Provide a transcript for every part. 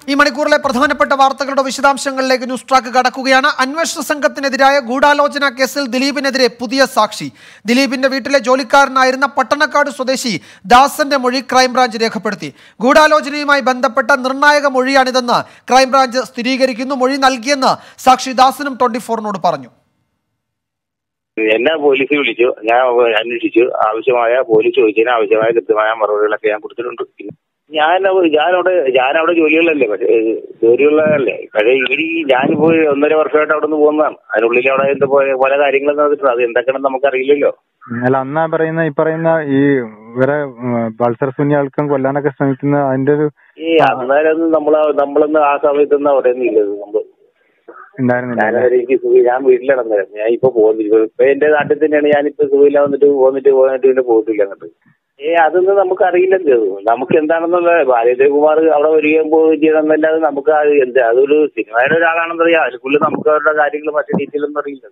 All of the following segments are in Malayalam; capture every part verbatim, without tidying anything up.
ഈ മണിക്കൂറിലെ പ്രധാനപ്പെട്ട വാർത്തകളുടെ വിശദാംശങ്ങളിലേക്ക് ന്യൂസ് ട്രാക്ക് കടക്കുകയാണ്. അന്വേഷണ സംഘത്തിനെതിരായ ഗൂഢാലോചന കേസിൽ ദിലീപിനെതിരെ പുതിയ സാക്ഷി. ദിലീപിന്റെ വീട്ടിലെ ജോലിക്കാരനായിരുന്ന പട്ടണക്കാട് സ്വദേശി ദാസന്റെ മൊഴി ക്രൈംബ്രാഞ്ച് രേഖപ്പെടുത്തി. ഗൂഢാലോചനയുമായി ബന്ധപ്പെട്ട നിർണായക മൊഴിയാണിതെന്ന് ക്രൈംബ്രാഞ്ച് സ്ഥിരീകരിക്കുന്നു. മൊഴി നൽകിയെന്ന് സാക്ഷി ദാസനും ട്വന്റി ഫോറിനോട് പറഞ്ഞു. എന്നെ പോലീസ് വിളിച്ചു, ഞാൻ അന്വേഷിച്ചു. ആവശ്യമായ പോലീസ് ചോദിച്ചതിന് ആവശ്യമായ കൃത്യമായ മറുപടികളൊക്കെ ഞാൻ കൊടുത്തിട്ടുണ്ട്. ഞാൻ ഞാനവിടെ ഞാനവിടെ ജോലികളല്ലേ, പക്ഷേ ജോലിയുള്ളതല്ലേ. പക്ഷേ ഈ ഞാനിപ്പോ ഒന്നര വർഷമായിട്ട് അവിടെ നിന്ന് പോകുന്നതാണ്. അതിനുള്ളിൽ അവിടെ എന്താ പല കാര്യങ്ങളും നടന്നിട്ടുണ്ട്. അത് എന്തൊക്കെയാണെന്ന് നമുക്കറിയില്ലല്ലോ. അല്ല, അന്നാ പറയുന്ന ഈ പറയുന്ന ഈ ഇവരെ പൾസർ സുനിയാൾക്കും കൊല്ലാനൊക്കെ ശ്രമിക്കുന്ന അതിന്റെ ഒരു ഈ അന്നേരം നമ്മള് നമ്മളൊന്നും ആ സമയത്തൊന്നും അവിടെ ഒന്നും ഇല്ലത്. നമ്മള് എനിക്ക് സുഖം, ഞാൻ വീട്ടിലിടന്നായിരുന്നു. ഞാൻ ഇപ്പൊ പോകുന്നില്ല. ഇപ്പൊ എന്റെ നാട്ടിൽ തന്നെയാണ്. ഞാനിപ്പോ സുഖമില്ല വന്നിട്ട് പോന്നിട്ട് പോന്നിട്ട് പിന്നെ പോയിട്ടില്ല അങ്ങോട്ട്. ഏ അതൊന്നും നമുക്ക് അറിയില്ലെന്ന്. നമുക്ക് എന്താണെന്നുള്ള ബാലേന്ദ്രകുമാർ അവിടെ വരികയും പോവുകയും ചെയ്യണമെന്നല്ലാതെ നമുക്ക് എന്താ അതൊരു സിനിമയുടെ ഒരാളാണെന്നറിയാം. അതിനുള്ളിൽ നമുക്ക് അവരുടെ കാര്യങ്ങൾ മറ്റു ഡീറ്റെയിലൊന്നും അറിയില്ല.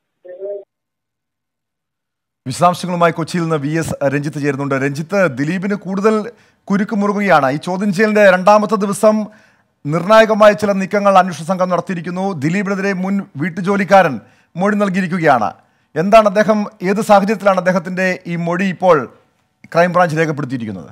വിശദാംശങ്ങളുമായി കൊച്ചിയിൽ നിന്ന് വി എസ് രഞ്ജിത്ത് ചേരുന്നുണ്ട്. രഞ്ജിത്ത്, ദിലീപിന് കൂടുതൽ കുരുക്ക് മുറുകുകയാണ്. ഈ ചോദ്യം ചെയ്യലിന്റെ രണ്ടാമത്തെ ദിവസം നിർണായകമായ ചില നീക്കങ്ങൾ അന്വേഷണ സംഘം നടത്തിയിരിക്കുന്നു. ദിലീപിനെതിരെ മുൻ വീട്ടുജോലിക്കാരൻ മൊഴി നൽകിയിരിക്കുകയാണ്. എന്താണ് അദ്ദേഹം, ഏത് സാഹചര്യത്തിലാണ് അദ്ദേഹത്തിന്റെ ഈ മൊഴി ഇപ്പോൾ ക്രൈംബ്രാഞ്ച് രേഖപ്പെടുത്തിയിരിക്കുന്നത്?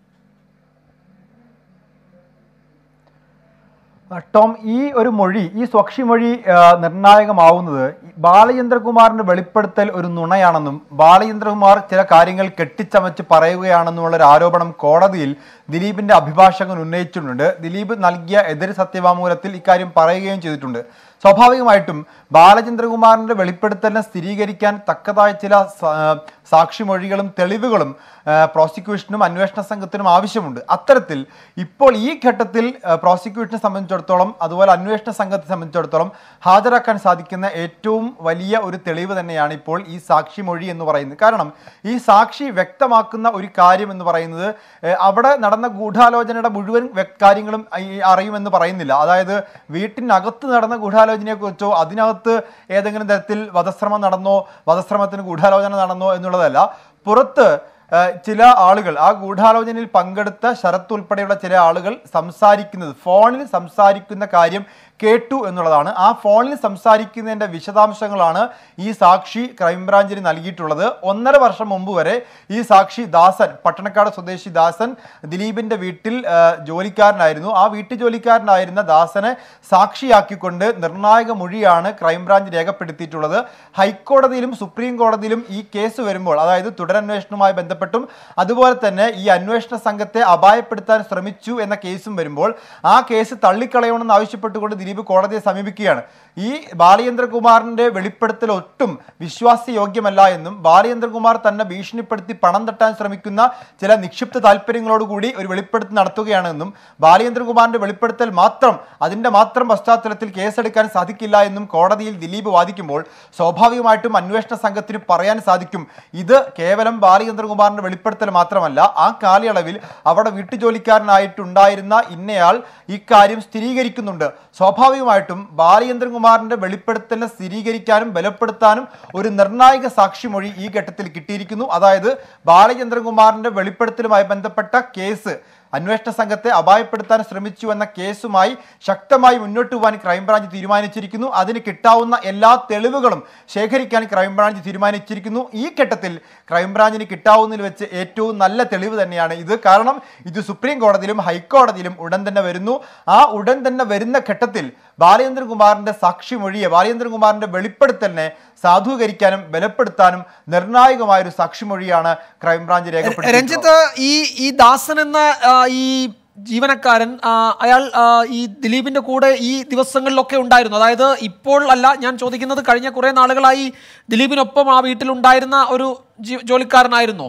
ടോം, ഈ ഒരു മൊഴി, ഈ സ്വക്ഷി മൊഴി നിർണായകമാവുന്നത് ബാലചന്ദ്രകുമാറിന്റെ വെളിപ്പെടുത്തൽ ഒരു നുണയാണെന്നും ബാലചന്ദ്രകുമാർ ചില കാര്യങ്ങൾ കെട്ടിച്ചമച്ച് പറയുകയാണെന്നുമുള്ള ഒരു ആരോപണം കോടതിയിൽ ദിലീപിന്റെ അഭിഭാഷകൻ ഉന്നയിച്ചിട്ടുണ്ട്. ദിലീപ് നൽകിയ എതിർ സത്യവാങ്മൂലത്തിൽ ഇക്കാര്യം പറയുകയും ചെയ്തിട്ടുണ്ട്. സ്വാഭാവികമായിട്ടും ബാലചന്ദ്രകുമാറിന്റെ വെളിപ്പെടുത്തലിനെ സ്ഥിരീകരിക്കാൻ തക്കതായ ചില സാക്ഷിമൊഴികളും തെളിവുകളും പ്രോസിക്യൂഷനും അന്വേഷണ സംഘത്തിനും ആവശ്യമുണ്ട്. അത്തരത്തിൽ ഇപ്പോൾ ഈ ഘട്ടത്തിൽ പ്രോസിക്യൂഷനെ സംബന്ധിച്ചിടത്തോളം അതുപോലെ അന്വേഷണ സംഘത്തെ സംബന്ധിച്ചിടത്തോളം ഹാജരാക്കാൻ സാധിക്കുന്ന ഏറ്റവും വലിയ ഒരു തെളിവ് തന്നെയാണ് ഇപ്പോൾ ഈ സാക്ഷിമൊഴി എന്ന് പറയുന്നത്. കാരണം ഈ സാക്ഷി വ്യക്തമാക്കുന്ന ഒരു കാര്യം എന്ന് പറയുന്നത് അവിടെ നടന്ന ഗൂഢാലോചനയുടെ മുഴുവൻ കാര്യങ്ങളും അറിയുമെന്ന് പറയുന്നില്ല. അതായത് വീട്ടിനകത്ത് നടന്ന ഗൂഢാലോചനയെ കുറിച്ചോ അതിനകത്ത് ഏതെങ്കിലും തരത്തിൽ വധശ്രമം നടന്നോ വധശ്രമത്തിന് ഗൂഢാലോചന നടന്നോ എന്നുള്ളതല്ല. പുറത്ത് ചില ആളുകൾ, ആ ഗൂഢാലോചനയിൽ പങ്കെടുത്ത ശരത്ത് ഉൾപ്പെടെയുള്ള ചില ആളുകൾ സംസാരിക്കുന്നത്, ഫോണിൽ സംസാരിക്കുന്ന കാര്യം കേട്ടു എന്നുള്ളതാണ്. ആ ഫോണിൽ സംസാരിക്കുന്നതിൻ്റെ വിശദാംശങ്ങളാണ് ഈ സാക്ഷി ക്രൈംബ്രാഞ്ചിന് നൽകിയിട്ടുള്ളത്. ഒന്നര വർഷം മുമ്പ് വരെ ഈ സാക്ഷി ദാസൻ, പട്ടണക്കാട് സ്വദേശി ദാസൻ ദിലീപിൻ്റെ വീട്ടിൽ ജോലിക്കാരനായിരുന്നു. ആ വീട്ടു ജോലിക്കാരനായിരുന്ന ദാസനെ സാക്ഷിയാക്കിക്കൊണ്ട് നിർണായക മൊഴിയാണ് ക്രൈംബ്രാഞ്ച് രേഖപ്പെടുത്തിയിട്ടുള്ളത്. ഹൈക്കോടതിയിലും സുപ്രീം കോടതിയിലും ഈ കേസ് വരുമ്പോൾ, അതായത് തുടരന്വേഷണവുമായി ബന്ധപ്പെട്ടും അതുപോലെ തന്നെ ഈ അന്വേഷണ സംഘത്തെ അപായപ്പെടുത്താൻ ശ്രമിച്ചു എന്ന കേസും വരുമ്പോൾ ആ കേസ് തള്ളിക്കളയണമെന്ന് ആവശ്യപ്പെട്ടുകൊണ്ട് ദിലീപ് കോടതിയെ സമീപിക്കുകയാണ്. ഈ ബാലചന്ദ്രകുമാറിന്റെ വെളിപ്പെടുത്തൽ ഒട്ടും വിശ്വാസയോഗ്യമല്ല എന്നും ബാലചന്ദ്രകുമാർ തന്നെ ഭീഷണിപ്പെടുത്തി പണം തട്ടാൻ ശ്രമിക്കുന്ന ചില നിക്ഷിപ്ത താല്പര്യങ്ങളോടുകൂടി ഒരു വെളിപ്പെടുത്തൽ നടത്തുകയാണെന്നും ബാലചന്ദ്രകുമാറിന്റെ വെളിപ്പെടുത്തൽ മാത്രം അതിന്റെ മാത്രം പശ്ചാത്തലത്തിൽ കേസെടുക്കാൻ സാധിക്കില്ല എന്നും കോടതിയിൽ ദിലീപ് വാദിക്കുമ്പോൾ സ്വാഭാവികമായിട്ടും അന്വേഷണ സംഘത്തിന് പറയാൻ സാധിക്കും, ഇത് കേവലം ബാലചന്ദ്രകുമാറിന്റെ വെളിപ്പെടുത്തൽ മാത്രമല്ല, ആ കാലയളവിൽ അവിടെ വീട്ടുജോലിക്കാരനായിട്ടുണ്ടായിരുന്ന ഇന്നയാൾ ഇക്കാര്യം സ്ഥിരീകരിക്കുന്നുണ്ട്. സ്വാഭാവികമായിട്ടും ബാലചന്ദ്രകുമാറിന്റെ വെളിപ്പെടുത്തലിനെ സ്ഥിരീകരിക്കാനും ബലപ്പെടുത്താനും ഒരു നിർണായക സാക്ഷിമൊഴി ഈ ഘട്ടത്തിൽ കിട്ടിയിരിക്കുന്നു. അതായത് ബാലചന്ദ്രകുമാറിന്റെ വെളിപ്പെടുത്തലുമായി ബന്ധപ്പെട്ട കേസ്, അന്വേഷണ സംഘത്തെ അപായപ്പെടുത്താൻ ശ്രമിച്ചു എന്ന കേസുമായി ശക്തമായി മുന്നോട്ട് പോകാൻ ക്രൈംബ്രാഞ്ച് തീരുമാനിച്ചിരിക്കുന്നു. അതിന് കിട്ടാവുന്ന എല്ലാ തെളിവുകളും ശേഖരിക്കാൻ ക്രൈംബ്രാഞ്ച് തീരുമാനിച്ചിരിക്കുന്നു. ഈ ഘട്ടത്തിൽ ക്രൈംബ്രാഞ്ചിന് കിട്ടാവുന്നതിൽ വെച്ച് ഏറ്റവും നല്ല തെളിവ് തന്നെയാണ് ഇത്. കാരണം ഇത് സുപ്രീം കോടതിയിലും ഹൈക്കോടതിയിലും ഉടൻ തന്നെ വരുന്നു. ആ ഉടൻ തന്നെ വരുന്ന ഘട്ടത്തിൽ ബാലചന്ദ്രകുമാറിന്റെ സാക്ഷിമൊഴിയെ, ബാലചന്ദ്രകുമാറിന്റെ വെളിപ്പെടുത്തലിനെ സാധൂകരിക്കാനും ബലപ്പെടുത്താനും നിർണായകമായ ഒരു സാക്ഷിമൊഴിയാണ് ക്രൈംബ്രാഞ്ച് രേഖപ്പെടുത്തിയത്. രഞ്ജിത്ത്, ഈ ഈ ദാസൻ എന്ന ഈ ജീവനക്കാരൻ അയാൾ ഈ ദിലീപിന്റെ കൂടെ ഈ ദിവസങ്ങളിലൊക്കെ ഉണ്ടായിരുന്നു. അതായത് ഇപ്പോൾ അല്ല ഞാൻ ചോദിക്കുന്നത്, കഴിഞ്ഞ കുറെ നാളുകളായി ദിലീപിനൊപ്പം ആ വീട്ടിലുണ്ടായിരുന്ന ഒരു ജോലിക്കാരനായിരുന്നോ?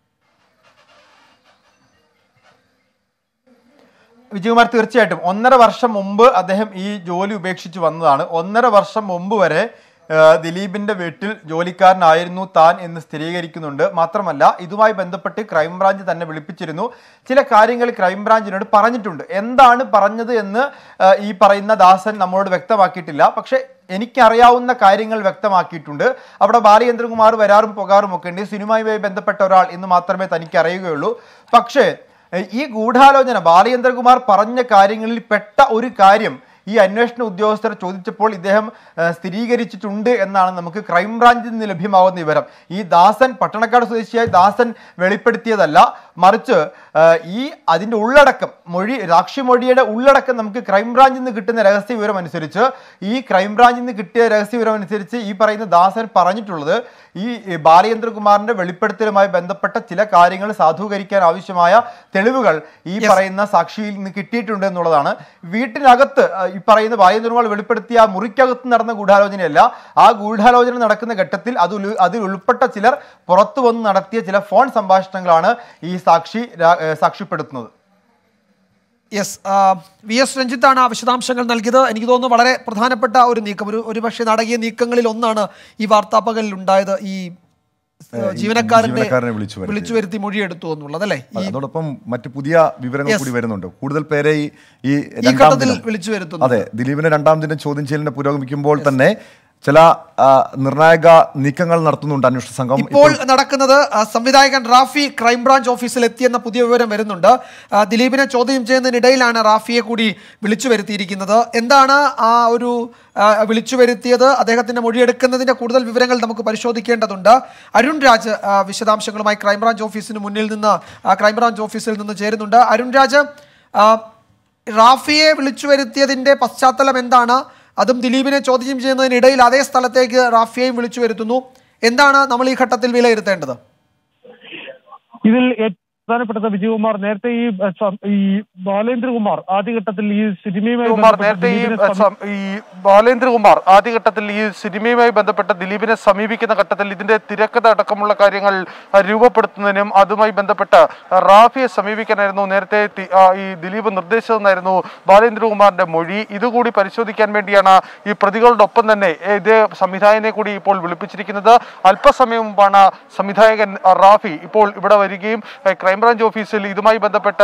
വിജയകുമാർ, തീർച്ചയായിട്ടും ഒന്നര വർഷം മുമ്പ് അദ്ദേഹം ഈ ജോലി ഉപേക്ഷിച്ച് വന്നതാണ്. ഒന്നര വർഷം മുമ്പ് വരെ ദിലീപിന്റെ വീട്ടിൽ ജോലിക്കാരനായിരുന്നു താൻ എന്ന് സ്ഥിരീകരിക്കുന്നുണ്ട്. മാത്രമല്ല ഇതുമായി ബന്ധപ്പെട്ട് ക്രൈംബ്രാഞ്ച് തന്നെ വിളിപ്പിച്ചിരുന്നു. ചില കാര്യങ്ങൾ ക്രൈംബ്രാഞ്ചിനോട് പറഞ്ഞിട്ടുണ്ട്. എന്താണ് പറഞ്ഞത് എന്ന് ഈ പറയുന്ന ദാസൻ നമ്മളോട് വ്യക്തമാക്കിയിട്ടില്ല. പക്ഷെ എനിക്കറിയാവുന്ന കാര്യങ്ങൾ വ്യക്തമാക്കിയിട്ടുണ്ട്. അവിടെ ബാലചന്ദ്രകുമാർ വരാറും പോകാറും ഒക്കെ ഉണ്ട്. സിനിമയുമായി ബന്ധപ്പെട്ട ഒരാൾ എന്ന് മാത്രമേ തനിക്ക് അറിയുകയുള്ളൂ. പക്ഷേ ഈ ഗൂഢാലോചന ബാലചന്ദ്രകുമാർ പറഞ്ഞ കാര്യങ്ങളിൽ പെട്ട ഒരു കാര്യം ഈ അന്വേഷണ ഉദ്യോഗസ്ഥർ ചോദിച്ചപ്പോൾ ഇദ്ദേഹം സ്ഥിരീകരിച്ചിട്ടുണ്ട് എന്നാണ് നമുക്ക് ക്രൈംബ്രാഞ്ചിൽ നിന്ന് ലഭ്യമാകുന്ന വിവരം. ഈ ദാസൻ പട്ടണക്കാട് സ്വദേശിയായ ദാസൻ വെളിപ്പെടുത്തിയതല്ല, മറിച്ച് ഈ അതിൻ്റെ ഉള്ളടക്കം മൊഴി സാക്ഷിമൊഴിയുടെ ഉള്ളടക്കം നമുക്ക് ക്രൈംബ്രാഞ്ചിൽ നിന്ന് കിട്ടുന്ന രഹസ്യ വിവരം അനുസരിച്ച് ഈ ക്രൈംബ്രാഞ്ചിൽ നിന്ന് കിട്ടിയ രഹസ്യ വിവരം അനുസരിച്ച് ഈ പറയുന്ന ദാസൻ പറഞ്ഞിട്ടുള്ളത് ഈ ബാലചന്ദ്രകുമാറിന്റെ വെളിപ്പെടുത്തലുമായി ബന്ധപ്പെട്ട ചില കാര്യങ്ങൾ സാധൂകരിക്കാൻ ആവശ്യമായ തെളിവുകൾ ഈ പറയുന്ന സാക്ഷിയിൽ നിന്ന് കിട്ടിയിട്ടുണ്ട് എന്നുള്ളതാണ്. വീട്ടിനകത്ത് ഈ പറയുന്ന ബാലചന്ദ്രകുമാർ വെളിപ്പെടുത്തിയ മുറിക്കകത്ത് നടന്ന ഗൂഢാലോചനയല്ല, ആ ഗൂഢാലോചന നടക്കുന്ന ഘട്ടത്തിൽ അത് അതിൽ ഉൾപ്പെട്ട ചിലർ പുറത്തു വന്ന് നടത്തിയ ചില ഫോൺ സംഭാഷണങ്ങളാണ് ഈ സാക്ഷി സാക്ഷ്യപ്പെടുത്തുന്നത്. യെസ്, വി എസ് രഞ്ജിത്താണ് ആ വിശദാംശങ്ങൾ നൽകിയത്. എനിക്ക് തോന്നുന്നു വളരെ പ്രധാനപ്പെട്ട ഒരു നീക്കം, ഒരു ഒരുപക്ഷെ നാടകീയ നീക്കങ്ങളിൽ ഒന്നാണ് ഈ വാർത്താപകലിൽ ഉണ്ടായത്. ഈ ജീവനക്കാരനെ വിളിച്ചു വരുത്തി മൊഴിയെടുത്തു എന്നുള്ളത് അല്ലേ. അതോടൊപ്പം മറ്റു പുതിയ വിവരങ്ങൾ കൂടി വരുന്നുണ്ട്. കൂടുതൽ പേരെ ഈ വിളിച്ചു വരുത്തുന്നു. അതെ, ദിലീപിന്റെ രണ്ടാം ദിനം ചോദ്യം ചെയ്യലിന്റെ പുരോഗമിക്കുമ്പോൾ തന്നെ ചില നിർണായക നീക്കങ്ങൾ നടത്തുന്നുണ്ട് അന്വേഷണ സംഘം. ഇപ്പോൾ നടക്കുന്നത് സംവിധായകൻ റാഫി ക്രൈംബ്രാഞ്ച് ഓഫീസിൽ എത്തിയെന്ന പുതിയ വിവരം വരുന്നുണ്ട്. ദിലീപിനെ ചോദ്യം ചെയ്യുന്നതിനിടയിലാണ് റാഫിയെ കൂടി വിളിച്ചു വരുത്തിയിരിക്കുന്നത്. എന്താണ് ആ ഒരു വിളിച്ചു വരുത്തിയത്, അദ്ദേഹത്തിന്റെ മൊഴിയെടുക്കുന്നതിന്റെ കൂടുതൽ വിവരങ്ങൾ നമുക്ക് പരിശോധിക്കേണ്ടതുണ്ട്. അരുൺ രാജ് വിശദാംശങ്ങളുമായി ക്രൈംബ്രാഞ്ച് ഓഫീസിന് മുന്നിൽ നിന്ന് ക്രൈംബ്രാഞ്ച് ഓഫീസിൽ നിന്ന് ചേരുന്നുണ്ട്. അരുൺ രാജ്, റാഫിയെ വിളിച്ചു വരുത്തിയതിന്റെ പശ്ചാത്തലം എന്താണ്? അതും ദിലീപിനെ ചോദ്യം ചെയ്യുന്നതിനിടയിൽ അതേ സ്ഥലത്തേക്ക് റാഫിയെയും വിളിച്ചു വരുത്തുന്നു. എന്താണ് നമ്മൾ ഈ ഘട്ടത്തിൽ വിലയിരുത്തേണ്ടത്? ഇതിൽ പ്രധാനപ്പെട്ടത് വിജയകുമാർ, നേരത്തെ ഈ ഈ ബാലേന്ദ്രകുമാർ ആദ്യഘട്ടത്തിൽ ഈ സിനിമയുമായി ഈ ബാലേന്ദ്രകുമാർ ആദ്യഘട്ടത്തിൽ ഈ സിനിമയുമായി ബന്ധപ്പെട്ട ദിലീപിനെ സമീപിക്കുന്ന ഘട്ടത്തിൽ ഇതിന്റെ തിരക്കഥ അടക്കമുള്ള കാര്യങ്ങൾ രൂപപ്പെടുത്തുന്നതിനും അതുമായി ബന്ധപ്പെട്ട് റാഫിയെ സമീപിക്കാനായിരുന്നു നേരത്തെ ഈ ദിലീപ് നിർദ്ദേശിച്ചതെന്നായിരുന്നു ബാലേന്ദ്രകുമാറിന്റെ മൊഴി. ഇതുകൂടി പരിശോധിക്കാൻ വേണ്ടിയാണ് ഈ പ്രതികളുടെ ഒപ്പം തന്നെ ഇതേ സംവിധായകനെ കൂടി ഇപ്പോൾ വിളിപ്പിച്ചിരിക്കുന്നത്. അല്പസമയം മുമ്പാണ് സംവിധായകൻ റാഫി ഇപ്പോൾ ഇവിടെ വരികയും ക്രൈംബ്രാഞ്ച് ഓഫീസിൽ ഇതുമായി ബന്ധപ്പെട്ട്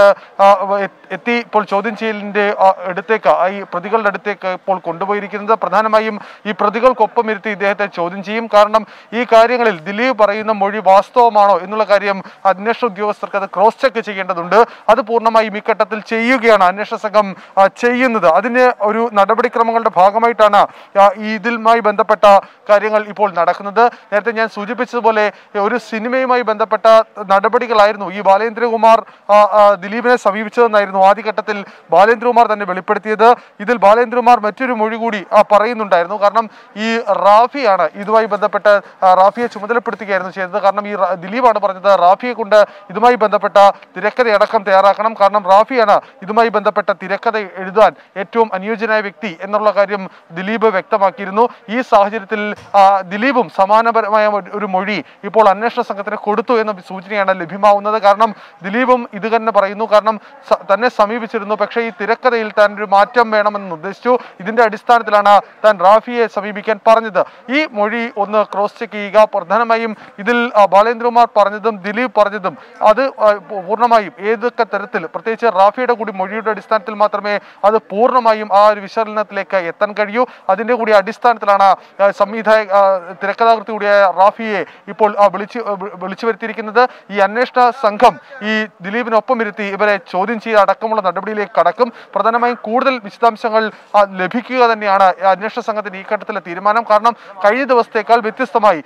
എത്തി ഇപ്പോൾ ചോദ്യം ചെയ്യലിന്റെ അടുത്തേക്ക് ഈ പ്രതികളുടെ അടുത്തേക്ക് ഇപ്പോൾ കൊണ്ടുപോയിരിക്കുന്നത്. പ്രധാനമായും ഈ പ്രതികൾക്കൊപ്പം ഇരുത്തി ഇദ്ദേഹത്തെ ചോദ്യം ചെയ്യും. കാരണം ഈ കാര്യങ്ങളിൽ ദിലീപ് പറയുന്ന മൊഴി വാസ്തവമാണോ എന്നുള്ള കാര്യം അന്വേഷണ ഉദ്യോഗസ്ഥർക്ക് അത് ക്രോസ് ചെക്ക് ചെയ്യേണ്ടതുണ്ട്. അത് പൂർണ്ണമായും ഈ ഘട്ടത്തിൽ ചെയ്യുകയാണ് അന്വേഷണ സംഘം ചെയ്യുന്നത്. അതിന് ഒരു നടപടിക്രമങ്ങളുടെ ഭാഗമായിട്ടാണ് ഇതിലുമായി ബന്ധപ്പെട്ട കാര്യങ്ങൾ ഇപ്പോൾ നടക്കുന്നത്. നേരത്തെ ഞാൻ സൂചിപ്പിച്ചതുപോലെ ഒരു സിനിമയുമായി ബന്ധപ്പെട്ട നടപടികളായിരുന്നു ഈ ബാലേന്ദ്രകുമാർ ദിലീപിനെ സമീപിച്ചതെന്നായിരുന്നു ആദ്യഘട്ടത്തിൽ ബാലേന്ദ്രകുമാർ തന്നെ വെളിപ്പെടുത്തിയത്. ഇതിൽ ബാലേന്ദ്രകുമാർ മറ്റൊരു മൊഴി കൂടി പറയുന്നുണ്ടായിരുന്നു. കാരണം ഈ റാഫിയാണ് ഇതുമായി ബന്ധപ്പെട്ട് റാഫിയെ ചുമതലപ്പെടുത്തുകയായിരുന്നു ചെയ്തത്. കാരണം ഈ ദിലീപാണ് പറഞ്ഞത് റാഫിയെ കൊണ്ട് ഇതുമായി ബന്ധപ്പെട്ട തിരക്കഥയടക്കം തയ്യാറാക്കണം. കാരണം റാഫിയാണ് ഇതുമായി ബന്ധപ്പെട്ട തിരക്കഥ എഴുതാൻ ഏറ്റവും അനുയോജ്യനായ വ്യക്തി എന്നുള്ള കാര്യം ദിലീപ് വ്യക്തമാക്കിയിരുന്നു. ഈ സാഹചര്യത്തിൽ ദിലീപും സമാനപരമായ ഒരു മൊഴി ഇപ്പോൾ അന്വേഷണ സംഘത്തിന് കൊടുത്തു എന്ന സൂചനയാണ് ലഭ്യമാവുന്നത്. കാരണം ദിലീപും ഇത് തന്നെ പറയുന്നു. കാരണം തന്നെ സമീപിച്ചിരുന്നു, പക്ഷേ ഈ തിരക്കഥയിൽ താൻ ഒരു മാറ്റം വേണമെന്ന് നിർദ്ദേശിച്ചു. ഇതിന്റെ അടിസ്ഥാനത്തിലാണ് താൻ റാഫിയെ സമീപിക്കാൻ പറഞ്ഞത്. ഈ മൊഴി ഒന്ന് ക്രോസ് ചെക്ക് ചെയ്യുക. പ്രധാനമായും ഇതിൽ ബാലേന്ദ്രകുമാർ പറഞ്ഞതും ദിലീപ് പറഞ്ഞതും അത് പൂർണ്ണമായും ഏതൊക്കെ തരത്തിൽ, പ്രത്യേകിച്ച് റാഫിയുടെ കൂടി മൊഴിയുടെ അടിസ്ഥാനത്തിൽ മാത്രമേ അത് പൂർണ്ണമായും ആ ഒരു വിശകലനത്തിലേക്ക് എത്താൻ കഴിയൂ. അതിന്റെ കൂടി അടിസ്ഥാനത്തിലാണ് സംവിധായക തിരക്കഥാകൃത്തി കൂടിയായ റാഫിയെ ഇപ്പോൾ വിളിച്ചു വിളിച്ചു വരുത്തിയിരിക്കുന്നത്. ഈ അന്വേഷണ സംഘം ഈ ദിലീപിനൊപ്പം ഇരുത്തി ഇവരെ ചോദ്യം ചെയ്ത് അടക്കമുള്ള നടപടിയിലേക്ക് കടക്കും. പ്രധാനമായും കൂടുതൽ വിശദാംശങ്ങൾ ലഭിക്കുക തന്നെയാണ് അന്വേഷണ സംഘത്തിന്റെ ഈ ഘട്ടത്തിലെ തീരുമാനം. കാരണം കഴിഞ്ഞ ദിവസത്തേക്കാൾ വ്യത്യസ്തമായി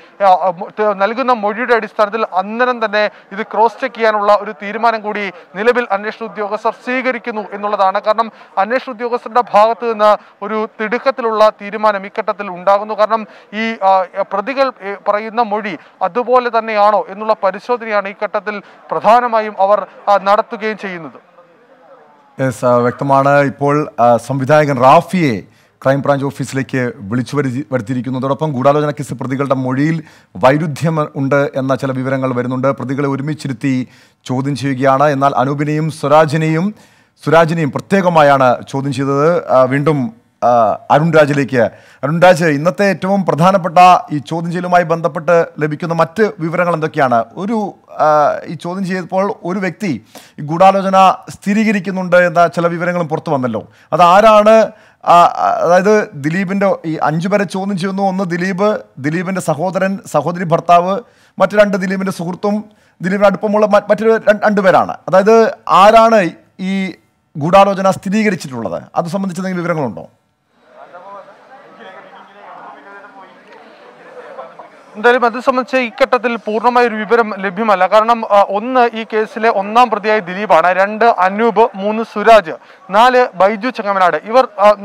നൽകുന്ന മൊഴിയുടെ അടിസ്ഥാനത്തിൽ അന്നേരം തന്നെ ഇത് ക്രോസ് ചെക്ക് ചെയ്യാനുള്ള ഒരു തീരുമാനം കൂടി നിലവിൽ അന്വേഷണ ഉദ്യോഗസ്ഥർ സ്വീകരിക്കുന്നു എന്നുള്ളതാണ്. കാരണം അന്വേഷണ ഉദ്യോഗസ്ഥരുടെ ഭാഗത്ത് നിന്ന് ഒരു തിടുക്കത്തിലുള്ള തീരുമാനം ഇഘട്ടത്തിൽ ഉണ്ടാകുന്നു. കാരണം ഈ പ്രതികൾ പറയുന്ന മൊഴി അതുപോലെ തന്നെയാണോ എന്നുള്ള പരിശോധനയാണ് ഈ ഘട്ടത്തിൽ പ്രധാനമായും അവർ നടത്തുകയും ചെയ്യുന്നത്. വ്യക്തമാണ്. ഇപ്പോൾ സംവിധായകൻ റാഫിയെ ക്രൈംബ്രാഞ്ച് ഓഫീസിലേക്ക് വിളിച്ചു വരുത്തി വരുത്തിയിരിക്കുന്നതോടൊപ്പം ഗൂഢാലോചന കേസ് പ്രതികളുടെ മൊഴിയിൽ വൈരുദ്ധ്യം ഉണ്ട് എന്ന ചില വിവരങ്ങൾ വരുന്നുണ്ട്. പ്രതികളെ ഒരുമിച്ചിരുത്തി ചോദ്യം ചെയ്യുകയാണ്. എന്നാൽ അനൂപിനെയും സ്വരാജിനെയും സുരാജിനെയും പ്രത്യേകമായാണ് ചോദ്യം ചെയ്തത്. വീണ്ടും അരുൺ രാജിലേക്ക്. അരുൺ രാജ്, ഇന്നത്തെ ഏറ്റവും പ്രധാനപ്പെട്ട ഈ ചോദ്യം ചെയ്യലുമായി ബന്ധപ്പെട്ട് ലഭിക്കുന്ന മറ്റ് വിവരങ്ങൾ എന്തൊക്കെയാണ്? ഒരു ഈ ചോദ്യം ചെയ്തപ്പോൾ ഒരു വ്യക്തി ഈ ഗൂഢാലോചന സ്ഥിരീകരിക്കുന്നുണ്ട് എന്ന ചില വിവരങ്ങളും പുറത്തു വന്നല്ലോ. അത് ആരാണ് അതായത് ദിലീപിൻ്റെ ഈ അഞ്ചു പേരെ ചോദ്യം ചെയ്യുന്നു. ഒന്ന് ദിലീപ്, ദിലീപിൻ്റെ സഹോദരൻ, സഹോദരി ഭർത്താവ്, മറ്റു രണ്ട് ദിലീപിൻ്റെ സുഹൃത്തും ദിലീപിന് അടുപ്പമുള്ള മറ്റൊരു രണ്ടുപേരാണ്. അതായത് ആരാണ് ഈ ഗൂഢാലോചന സ്ഥിരീകരിച്ചിട്ടുള്ളത്? അത് സംബന്ധിച്ച് എന്തെങ്കിലും വിവരങ്ങളുണ്ടോ? എന്തായാലും അത് സംബന്ധിച്ച് ഇഘട്ടത്തിൽ പൂർണ്ണമായ ഒരു വിവരം ലഭ്യമല്ല. കാരണം ഒന്ന്, ഈ കേസിലെ ഒന്നാം പ്രതിയായ ദിലീപാണ്. രണ്ട്, അനൂപ്. മൂന്ന്, സുരാജ്. നാല്, ബൈജു ചെങ്ങമനാട്. ഇവർ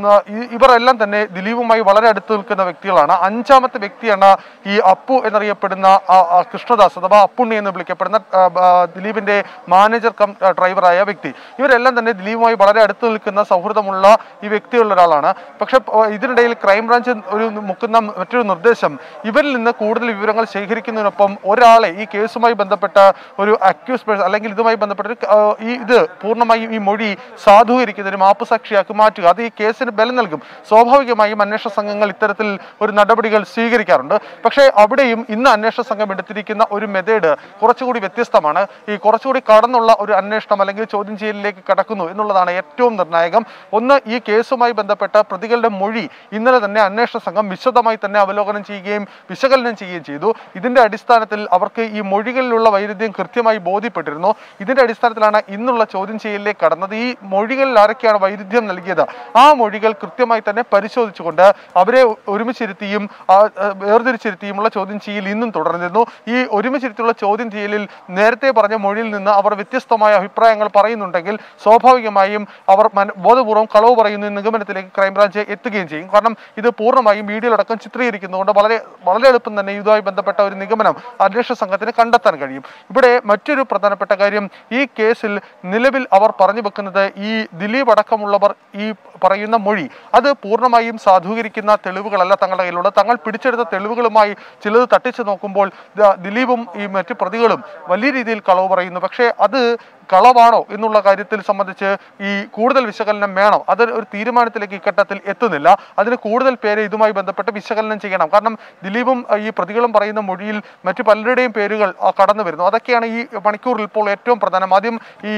ഇവർ എല്ലാം തന്നെ ദിലീപുമായി വളരെ അടുത്ത് നിൽക്കുന്ന വ്യക്തികളാണ്. അഞ്ചാമത്തെ വ്യക്തിയാണ് ഈ അപ്പു എന്നറിയപ്പെടുന്ന കൃഷ്ണദാസ് അഥവാ അപ്പുണ്ണി എന്ന് വിളിക്കപ്പെടുന്ന ദിലീപിന്റെ മാനേജർ കം ഡ്രൈവറായ വ്യക്തി. ഇവരെല്ലാം തന്നെ ദിലീപുമായി വളരെ അടുത്ത് നിൽക്കുന്ന സൗഹൃദമുള്ള ഈ വ്യക്തികളിൽ ഒരാളാണ്. പക്ഷെ ഇതിനിടയിൽ ക്രൈംബ്രാഞ്ച് ഒരു മുക്കുന്ന മറ്റൊരു നിർദ്ദേശം, ഇവരിൽ നിന്ന് കൂടുതൽ വിവരങ്ങൾ ശേഖരിക്കുന്നതിനൊപ്പം ഒരാളെ ഈ കേസുമായി ബന്ധപ്പെട്ട ഒരു അക്യൂസ് പേഴ്സൺ അല്ലെങ്കിൽ ഇതുമായി ബന്ധപ്പെട്ട ഈ ഇത് പൂർണ്ണമായും ഈ മൊഴി സാധൂകരിക്കുന്നതിന് മാപ്പുസാക്ഷിയാക്കി മാറ്റുക. അത് ഈ കേസിന് ബലം നൽകും. സ്വാഭാവികമായും അന്വേഷണ സംഘങ്ങൾ ഇത്തരത്തിൽ ഒരു നടപടികൾ സ്വീകരിക്കാറുണ്ട്. പക്ഷേ അവിടെയും ഇന്ന് അന്വേഷണ സംഘം എടുത്തിരിക്കുന്ന ഒരു മെത്തേഡ് കുറച്ചുകൂടി വ്യത്യസ്തമാണ്. ഈ കുറച്ചുകൂടി കടന്നുള്ള ഒരു അന്വേഷണം അല്ലെങ്കിൽ ചോദ്യം ചെയ്യലിലേക്ക് കടക്കുന്നു എന്നുള്ളതാണ് ഏറ്റവും നിർണായകം. ഒന്ന്, ഈ കേസുമായി ബന്ധപ്പെട്ട പ്രതികളുടെ മൊഴി ഇന്നലെ തന്നെ അന്വേഷണ സംഘം വിശദമായി തന്നെ അവലോകനം ചെയ്യുകയും വിശകലനം ചെയ്യുകയും ചെയ്തു. ഇതിന്റെ അടിസ്ഥാനത്തിൽ അവർക്ക് ഈ മൊഴികളിലുള്ള വൈരുദ്ധ്യം കൃത്യമായി ബോധ്യപ്പെട്ടിരുന്നു. ഇതിന്റെ അടിസ്ഥാനത്തിലാണ് ഇന്നുള്ള ചോദ്യം ചെയ്യലിലേക്ക് കടന്നത്. ഈ മൊഴികളിൽ ആരൊക്കെയാണ് വൈരുദ്ധ്യം നൽകിയത് ആ മൊഴികൾ കൃത്യമായി തന്നെ പരിശോധിച്ചുകൊണ്ട് അവരെ ഒരുമിച്ചിരുത്തിയും വേർതിരിച്ചിരുത്തിയുമുള്ള ചോദ്യം ചെയ്യൽ ഇന്നും തുടർന്നിരുന്നു. ഈ ഒരുമിച്ചിരുത്തിയുള്ള ചോദ്യം ചെയ്യലിൽ നേരത്തെ പറഞ്ഞ മൊഴിയിൽ നിന്ന് അവർ വ്യത്യസ്തമായ അഭിപ്രായങ്ങൾ പറയുന്നുണ്ടെങ്കിൽ സ്വാഭാവികമായും അവർ ബോധപൂർവ്വം കളവ് പറയുന്ന നിഗമനത്തിലേക്ക് ക്രൈംബ്രാഞ്ച് എത്തുകയും ചെയ്യും. കാരണം ഇത് പൂർണ്ണമായും വീഡിയോയിലടക്കം ചിത്രീകരിക്കുന്നതുകൊണ്ട് വളരെ വളരെ എളുപ്പം തന്നെ ഇതുമായി ബന്ധപ്പെട്ട ഒരു നിഗമനം അന്വേഷണ സംഘത്തിന് കണ്ടെത്താൻ കഴിയും. ഇവിടെ മറ്റൊരു പ്രധാനപ്പെട്ട കാര്യം, ഈ കേസിൽ നിലവിൽ അവർ പറഞ്ഞു വെക്കുന്നത് ഈ ദിലീപ് അടക്കമുള്ളവർ ഈ പറയുന്ന മൊഴി അത് പൂർണ്ണമായും സാധൂകരിക്കുന്ന തെളിവുകളല്ല തങ്ങളുടെ കയ്യിലുള്ളത്. തങ്ങൾ പിടിച്ചെടുത്ത തെളിവുകളുമായി ചിലത് തട്ടിച്ചു നോക്കുമ്പോൾ ദിലീപും ഈ മറ്റു പ്രതികളും വലിയ രീതിയിൽ കളവ് പറയുന്നു. പക്ഷേ അത് കളവാണോ എന്നുള്ള കാര്യത്തിൽ സംബന്ധിച്ച് ഈ കൂടുതൽ വിശകലനം വേണം. അത് ഒരു തീരുമാനത്തിലേക്ക് ഇഘട്ടത്തിൽ എത്തുന്നില്ല. അതിന് കൂടുതൽ പേരെ ഇതുമായി ബന്ധപ്പെട്ട് വിശകലനം ചെയ്യണം. കാരണം ദിലീപും ഈ പ്രതികളും പറയുന്ന മൊഴിയിൽ മറ്റു പലരുടെയും പേരുകൾ കടന്നു വരുന്നു. അതൊക്കെയാണ് ഈ മണിക്കൂറിൽ ഇപ്പോൾ ഏറ്റവും പ്രധാനം. ആദ്യം ഈ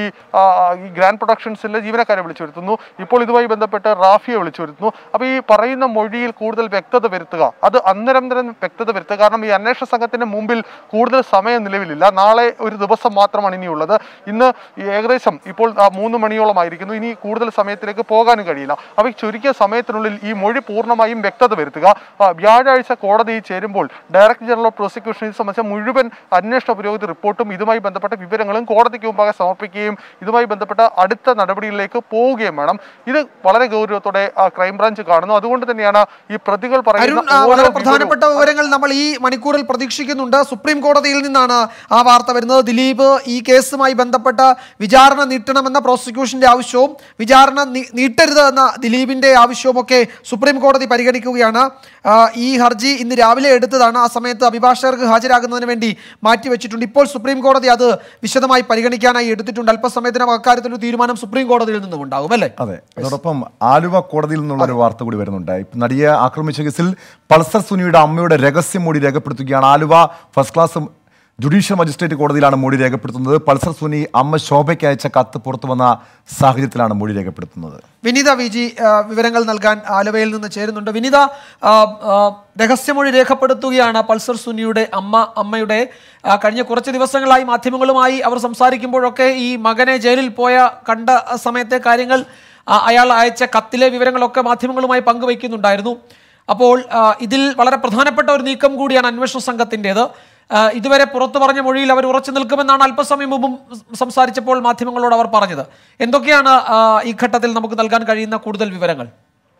ഈ ഗ്രാൻഡ് പ്രൊഡക്ഷൻസിലെ ജീവനക്കാരെ വിളിച്ചു വരുത്തുന്നു. ഇപ്പോൾ ഇതുമായി ബന്ധപ്പെട്ട് റാഫിയെ വിളിച്ചു വരുത്തുന്നു. അപ്പോൾ ഈ പറയുന്ന മൊഴിയിൽ കൂടുതൽ വ്യക്തത വരുത്തുക, അത് അന്നരന്തരം വ്യക്തത വരുത്തുക. കാരണം ഈ അന്വേഷണ സംഘത്തിന്റെ മുമ്പിൽ കൂടുതൽ സമയം നിലവിലില്ല. നാളെ ഒരു ദിവസം മാത്രമാണ് ഇനിയുള്ളത്. ഇന്ന് ഏകദേശം ഇപ്പോൾ മൂന്ന് മണിയോളമായിരിക്കുന്നു. ഇനി കൂടുതൽ സമയത്തിലേക്ക് പോകാനും കഴിയില്ല. അപ്പോൾ ചുരുക്കിയ സമയത്തിനുള്ളിൽ ഈ മൊഴി പൂർണ്ണമായും വ്യക്തത വരുത്തുക. വ്യാഴാഴ്ച കോടതി ചേരുമ്പോൾ ഡയറക്ടർ ജനറൽ ഓഫ് പ്രോസിക്യൂഷൻ ഇത് സംബന്ധിച്ച മുഴുവൻ അന്വേഷണ പുരോഗതി റിപ്പോർട്ടും ഇതുമായി ബന്ധപ്പെട്ട വിവരങ്ങളും കോടതിക്ക് മുമ്പാകെ സമർപ്പിക്കുകയും ഇതുമായി ബന്ധപ്പെട്ട അടുത്ത നടപടികളിലേക്ക് പോവുകയും വേണം. ഇത് വളരെ ഗൗരവത്തോടെ ക്രൈംബ്രാഞ്ച് കാണുന്നു. അതുകൊണ്ട് തന്നെയാണ് ഈ പ്രതികൾ പറയുന്ന വളരെ പ്രധാനപ്പെട്ട വിവരങ്ങൾ നമ്മൾ ഈ മണിക്കൂറിൽ പ്രതീക്ഷിക്കുന്നുണ്ട്. സുപ്രീം കോടതിയിൽ നിന്നാണ് ആ വാർത്ത വരുന്നത്. ദിലീപ് ഈ കേസുമായി ബന്ധപ്പെട്ട വിചാരണ നീട്ടണമെന്ന പ്രോസിക്യൂഷന്റെ ആവശ്യവും വിചാരണ നീട്ടരുത് എന്ന ദിലീപിന്റെ ആവശ്യവും ഒക്കെ സുപ്രീം കോടതി പരിഗണിക്കുകയാണ്. ഈ ഹർജി ഇന്ന് രാവിലെ എടുത്തതാണ്. ആ സമയത്ത് അഭിഭാഷകർക്ക് ഹാജരാകുന്നതിന് വേണ്ടി മാറ്റിവെച്ചിട്ടുണ്ട്. ഇപ്പോൾ സുപ്രീം കോടതി അത് വിശദമായി പരിഗണിക്കാനായി എടുത്തിട്ടുണ്ട്. അല്പസമയത്തിനകം അക്കാര്യത്തിൽ ഒരു തീരുമാനം സുപ്രീം കോടതിയിൽ നിന്നും ഉണ്ടാകും അല്ലേ? അതെ. അതോടൊപ്പം ആലുവ കോടതിയിൽ നിന്നുള്ള ഒരു വാർത്ത കൂടി വരുന്നുണ്ട്. നടിയെ ആക്രമിച്ച കേസിൽ പൾസർ സുനിയുടെ അമ്മയുടെ രഹസ്യമൊഴി രേഖപ്പെടുത്തുകയാണ്. Aluva first class judicial magistrate കോടതിയിലാണ് മൊഴി രേഖപ്പെടുത്തുന്നത്. പൾസർ സുനി അമ്മ ശോഭയ്ക്ക് അയച്ച കത്ത് പുറത്തു വന്ന സാഹചര്യത്തിലാണ് മൊഴി രേഖപ്പെടുത്തുന്നത്. വിനീത വി ജി വിവരങ്ങൾ നൽകാൻ ആലുവയിൽ നിന്ന് ചേരുന്നുണ്ട്. വിനീത, രഹസ്യമൊഴി രേഖപ്പെടുത്തുകയാണ് പൾസർ സുനിയുടെ അമ്മ. അമ്മയുടെ കഴിഞ്ഞ കുറച്ച് ദിവസങ്ങളായി മാധ്യമങ്ങളുമായി അവർ സംസാരിക്കുമ്പോഴൊക്കെ ഈ മകനെ ജയിലിൽ പോയ കണ്ട സമയത്തെ കാര്യങ്ങൾ, അയാൾ അയച്ച കത്തിലെ വിവരങ്ങളൊക്കെ മാധ്യമങ്ങളുമായി പങ്കുവയ്ക്കുന്നുണ്ടായിരുന്നു. അപ്പോൾ ഇതിൽ വളരെ പ്രധാനപ്പെട്ട ഒരു നീക്കം കൂടിയാണ് അന്വേഷണ സംഘത്തിൻ്റെത്. ഇതുവരെ പുറത്തു പറഞ്ഞ മൊഴിയിൽ അവർ ഉറച്ചു നിൽക്കുമെന്നാണ് അല്പസമയം മുമ്പും സംസാരിച്ചപ്പോൾ മാധ്യമങ്ങളോട് അവർ പറഞ്ഞത്. എന്തൊക്കെയാണ് ഈ ഘട്ടത്തിൽ നമുക്ക് നൽകാൻ കഴിയുന്ന കൂടുതൽ വിവരങ്ങൾ?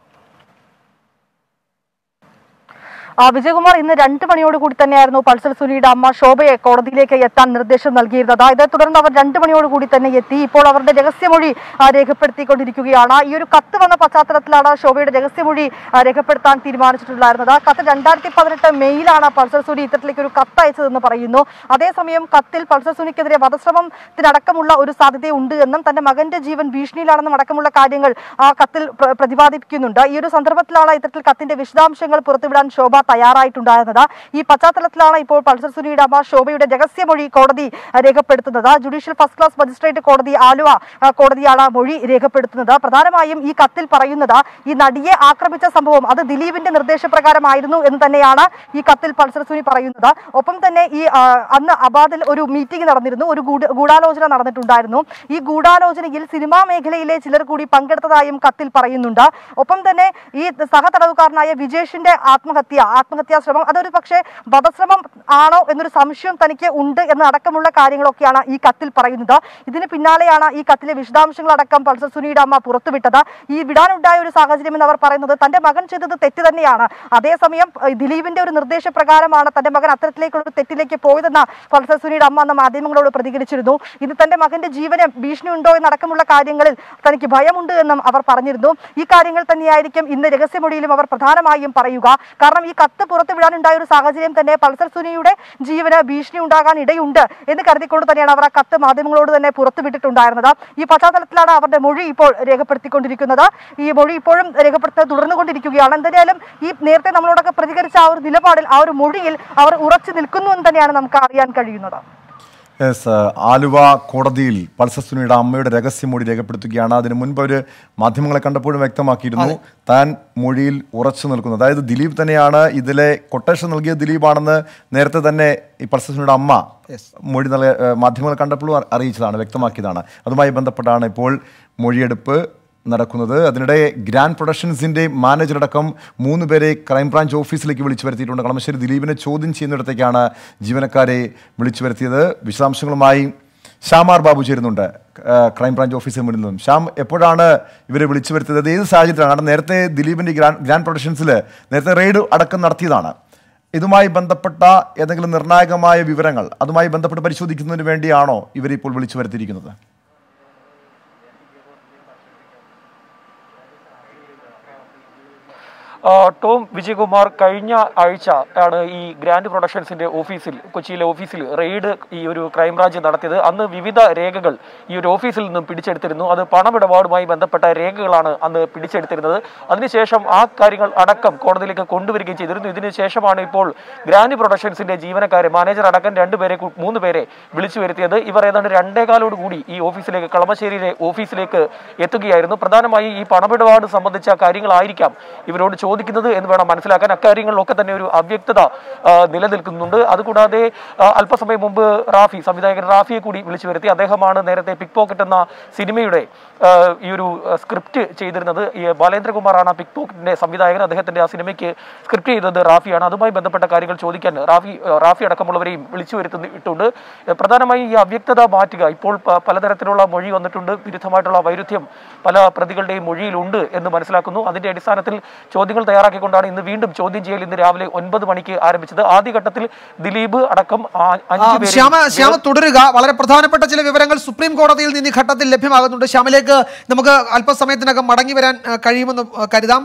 വിജയകുമാർ, ഇന്ന് രണ്ട് മണിയോടുകൂടി തന്നെയായിരുന്നു പൾസർ സുനിയുടെ അമ്മ ശോഭയെ കോടതിയിലേക്ക് എത്താൻ നിർദ്ദേശം നൽകിയിരുന്നത്. ഇതേ തുടർന്ന് അവർ രണ്ട് മണിയോടുകൂടി തന്നെ എത്തി. ഇപ്പോൾ അവരുടെ രഹസ്യമൊഴി രേഖപ്പെടുത്തിക്കൊണ്ടിരിക്കുകയാണ്. ഈ ഒരു കത്ത് വന്ന പശ്ചാത്തലത്തിലാണ് ശോഭയുടെ രഹസ്യമൊഴി രേഖപ്പെടുത്താൻ തീരുമാനിച്ചിട്ടുണ്ടായിരുന്നത്. കത്ത് രണ്ടായിരത്തി പതിനെട്ട് മെയ്യിലാണ് പൾസർ സുനി ഇത്തരത്തിലേക്ക് ഒരു കത്ത് അയച്ചതെന്ന് പറയുന്നു. അതേസമയം കത്തിൽ പൾസർ സുനിക്കെതിരെ വധശ്രമത്തിനടക്കമുള്ള ഒരു സാധ്യതയുണ്ട് എന്നും തന്റെ മകന്റെ ജീവൻ ഭീഷണിയിലാണെന്നും അടക്കമുള്ള കാര്യങ്ങൾ ആ കത്തിൽ പ്രതിപാദിക്കുന്നുണ്ട്. ഈ ഒരു സന്ദർഭത്തിലാണ് ഇത്തരത്തിൽ കത്തിന്റെ വിശദാംശങ്ങൾ പുറത്തുവിടാൻ ശോഭ തയ്യാറായിട്ടുണ്ടായിരുന്നത്. ഈ പശ്ചാത്തലത്തിലാണ് ഇപ്പോൾ പൾസർ സുനിയുടെ അമ്മ ശോഭയുടെ രഹസ്യമൊഴി കോടതി രേഖപ്പെടുത്തുന്നത്. ജുഡീഷ്യൽ ഫസ്റ്റ് ക്ലാസ് മജിസ്ട്രേറ്റ് കോടതി ആലുവ കോടതിയാണ് മൊഴി രേഖപ്പെടുത്തുന്നത്. പ്രധാനമായും ഈ കത്തിൽ പറയുന്നത് ഈ നടിയെ ആക്രമിച്ച സംഭവം അത് ദിലീപിന്റെ നിർദ്ദേശപ്രകാരമായിരുന്നു എന്ന് തന്നെയാണ് ഈ കത്തിൽ പൾസർ സുനി പറയുന്നത്. ഒപ്പം തന്നെ ഈ അന്ന് അബാദിൽ ഒരു മീറ്റിംഗ് നടന്നിരുന്നു, ഒരു ഗൂഢാലോചന നടന്നിട്ടുണ്ടായിരുന്നു. ഈ ഗൂഢാലോചനയിൽ സിനിമാ മേഖലയിലെ ചിലർ കൂടി പങ്കെടുത്തതായും കത്തിൽ പറയുന്നുണ്ട്. ഒപ്പം തന്നെ ഈ സഹതടവുകാരനായ വിജേഷിന്റെ ആത്മഹത്യ ആത്മഹത്യാ ശ്രമം അതൊരു പക്ഷേ വധശ്രമം ആണോ എന്നൊരു സംശയം തനിക്ക് ഉണ്ട് എന്നടക്കമുള്ള കാര്യങ്ങളൊക്കെയാണ് ഈ കത്തിൽ പറയുന്നത്. ഇതിന് പിന്നാലെയാണ് ഈ കത്തിലെ വിശദാംശങ്ങളടക്കം പൾസർ സുനിയുടെ അമ്മ പുറത്തുവിട്ടത്. ഈ വിടാനുണ്ടായ ഒരു സാഹചര്യം എന്ന് അവർ പറയുന്നത് തന്റെ മകൻ ചെയ്തത് തെറ്റ് തന്നെയാണ്, അതേസമയം ദിലീപിന്റെ ഒരു നിർദ്ദേശപ്രകാരമാണ് തന്റെ മകൻ അത്തരത്തിലേക്കുള്ള ഒരു തെറ്റിലേക്ക് പോയതെന്ന് പൾസർ സുനിയുടെ അമ്മ എന്ന മാധ്യമങ്ങളോട് പ്രതികരിച്ചിരുന്നു. ഇത് തന്റെ മകന്റെ ജീവന് ഭീഷണി ഉണ്ടോ എന്നടക്കമുള്ള കാര്യങ്ങളിൽ തനിക്ക് ഭയമുണ്ട് എന്നും അവർ പറഞ്ഞിരുന്നു. ഈ കാര്യങ്ങൾ തന്നെയായിരിക്കും ഇന്ന് രഹസ്യമൊഴിയിലും അവർ പ്രധാനമായും പറയുക. കാരണം ഈ കത്ത് പുറത്തുവിടാനുണ്ടായ ഒരു സാഹചര്യം തന്നെ പൾസർ സുനിയുടെ ജീവന് ഭീഷണി ഉണ്ടാകാൻ ഇടയുണ്ട് എന്ന് കരുതിക്കൊണ്ട് തന്നെയാണ് അവർ ആ കത്ത് മാധ്യമങ്ങളോട് തന്നെ പുറത്തുവിട്ടിട്ടുണ്ടായിരുന്നത്. ഈ പശ്ചാത്തലത്തിലാണ് അവരുടെ മൊഴി ഇപ്പോൾ രേഖപ്പെടുത്തിക്കൊണ്ടിരിക്കുന്നത്. ഈ മൊഴി ഇപ്പോഴും രേഖപ്പെടുത്തുന്നത് തുടർന്നുകൊണ്ടിരിക്കുകയാണ്. എന്തായാലും ഈ നേരത്തെ നമ്മളോടൊക്കെ പ്രതികരിച്ച ആ ഒരു നിലപാടിൽ ആ ഒരു മൊഴിയിൽ അവർ ഉറച്ചു നിൽക്കുന്നു എന്ന് തന്നെയാണ് നമുക്ക് അറിയാൻ കഴിയുന്നത്. ആലുവ കോടതിയിൽ പൾസർ സുനിയുടെ അമ്മയുടെ രഹസ്യമൊഴി രേഖപ്പെടുത്തുകയാണ്. അതിനു മുൻപ് അവർ മാധ്യമങ്ങളെ കണ്ടപ്പോഴും വ്യക്തമാക്കിയിരുന്നു താൻ മൊഴിയിൽ ഉറച്ചു നിൽക്കുന്നു. അതായത് ദിലീപ് തന്നെയാണ് ഇതിലെ കൊട്ടേഷൻ നൽകിയത് ദിലീപാണെന്ന് നേരത്തെ തന്നെ ഈ പൾസർ സുനിയുടെ അമ്മ മൊഴി നൽകിയ മാധ്യമങ്ങളെ കണ്ടപ്പോഴും അറിയിച്ചതാണ്, വ്യക്തമാക്കിയതാണ്. അതുമായി ബന്ധപ്പെട്ടാണ് ഇപ്പോൾ മൊഴിയെടുപ്പ് നടക്കുന്നത്. അതിനിടെ ഗ്രാൻഡ് പ്രൊഡക്ഷൻസിന്റെ മാനേജറടക്കം മൂന്ന് പേരെ ക്രൈംബ്രാഞ്ച് ഓഫീസിലേക്ക് വിളിച്ചു വരുത്തിയിട്ടുണ്ട്. കളമശ്ശേരി ദിലീപിനെ ചോദ്യം ചെയ്യുന്നിടത്തേക്കാണ് ജീവനക്കാരെ വിളിച്ചു വരുത്തിയത്. വിശദാംശങ്ങളുമായി ശ്യാമാർ ബാബു ചേരുന്നുണ്ട് ക്രൈംബ്രാഞ്ച് ഓഫീസിൽ മുന്നിൽ നിന്നും. ശ്യാം, എപ്പോഴാണ് ഇവരെ വിളിച്ചു വരുത്തിയത്, ഏത് സാഹചര്യത്തിലാണ്? കാരണം നേരത്തെ ദിലീപിന്റെ ഗ്രാൻഡ് ഗ്രാൻഡ് പ്രൊഡക്ഷൻസിൽ നേരത്തെ റെയ്ഡ് അടക്കം നടത്തിയതാണ്. ഇതുമായി ബന്ധപ്പെട്ട ഏതെങ്കിലും നിർണായകമായ വിവരങ്ങൾ അതുമായി ബന്ധപ്പെട്ട് പരിശോധിക്കുന്നതിന് വേണ്ടിയാണോ ഇവരിപ്പോൾ വിളിച്ചു വരുത്തിയിരിക്കുന്നത്? ടോം വിജയകുമാർ, കഴിഞ്ഞ ആഴ്ച ആണ് ഈ ഗ്രാൻഡ് പ്രൊഡക്ഷൻസിന്റെ ഓഫീസിൽ കൊച്ചിയിലെ ഓഫീസിൽ റെയ്ഡ് ഈ ഒരു ക്രൈംബ്രാഞ്ച് നടത്തിയത്. അന്ന് വിവിധ രേഖകൾ ഈ ഒരു ഓഫീസിൽ നിന്നും പിടിച്ചെടുത്തിരുന്നു. അത് പണമിടപാടുമായി ബന്ധപ്പെട്ട രേഖകളാണ് അന്ന് പിടിച്ചെടുത്തിരുന്നത്. അതിനുശേഷം ആ കാര്യങ്ങൾ അടക്കം കോടതിയിലേക്ക് കൊണ്ടുവരികയും ചെയ്തിരുന്നു. ഇതിനുശേഷമാണ് ഇപ്പോൾ ഗ്രാൻഡ് പ്രൊഡക്ഷൻസിന്റെ ജീവനക്കാരെ മാനേജർ അടക്കം രണ്ടുപേരെ മൂന്ന് പേരെ വിളിച്ചു വരുത്തിയത്. ഇവർ ഏതാണ്ട് രണ്ടേകാലോട് കൂടി ഈ ഓഫീസിലേക്ക് കളമശ്ശേരിയിലെ ഓഫീസിലേക്ക് എത്തുകയായിരുന്നു. പ്രധാനമായി ഈ പണമിടപാട് സംബന്ധിച്ച കാര്യങ്ങളായിരിക്കാം ഇവരോട് ചോദിക്കുന്നത് എന്ന് വേണം മനസ്സിലാക്കാൻ. അക്കാര്യങ്ങളിലൊക്കെ തന്നെ ഒരു അവ്യക്തത നിലനിൽക്കുന്നുണ്ട്. അതുകൂടാതെ അല്പസമയം മുമ്പ് റാഫി സംവിധായകൻ റാഫിയെ കൂടി വിളിച്ചു വരുത്തി. അദ്ദേഹമാണ് നേരത്തെ പിക് പോക്കറ്റ് എന്ന സിനിമയുടെ ഈ ഒരു സ്ക്രിപ്റ്റ് ചെയ്തിരുന്നത്. ഈ ബാലേന്ദ്രകുമാറാണ് പിക് പോക്കറ്റിന്റെ സംവിധായകൻ. അദ്ദേഹത്തിന്റെ ആ സിനിമയ്ക്ക് സ്ക്രിപ്റ്റ് ചെയ്തത് റാഫിയാണ്. അതുമായി ബന്ധപ്പെട്ട കാര്യങ്ങൾ ചോദിക്കാൻ റാഫി റാഫി അടക്കമുള്ളവരെയും വിളിച്ചു വരുത്തിയിട്ടുണ്ട്. പ്രധാനമായി ഈ അവ്യക്തത മാറ്റുക. ഇപ്പോൾ പലതരത്തിലുള്ള മൊഴി വന്നിട്ടുണ്ട്, വിരുദ്ധമായിട്ടുള്ള വൈരുദ്ധ്യം പല പ്രതികളുടെയും മൊഴിയിലുണ്ട് എന്ന് മനസ്സിലാക്കുന്നു. അതിന്റെ അടിസ്ഥാനത്തിൽ ചോദ്യങ്ങൾ തയ്യാറാക്കിക്കൊണ്ടാണ് ഇന്ന് വീണ്ടും ചോദ്യം ചെയ്യൽ ഇന്ന് രാവിലെ ഒൻപത് മണിക്ക് ആരംഭിച്ചത്. ആദ്യഘട്ടത്തിൽ ദിലീപ് അടക്കം ശ്യാമ തുടരുക. വളരെ പ്രധാനപ്പെട്ട ചില വിവരങ്ങൾ സുപ്രീം കോടതിയിൽ നിന്ന് ഈ ഘട്ടത്തിൽ ലഭ്യമാകുന്നുണ്ട്. ശ്യാമിലേക്ക് നമുക്ക് അല്പസമയത്തിനകം മടങ്ങി വരാൻ കഴിയുമെന്ന് കരുതാം.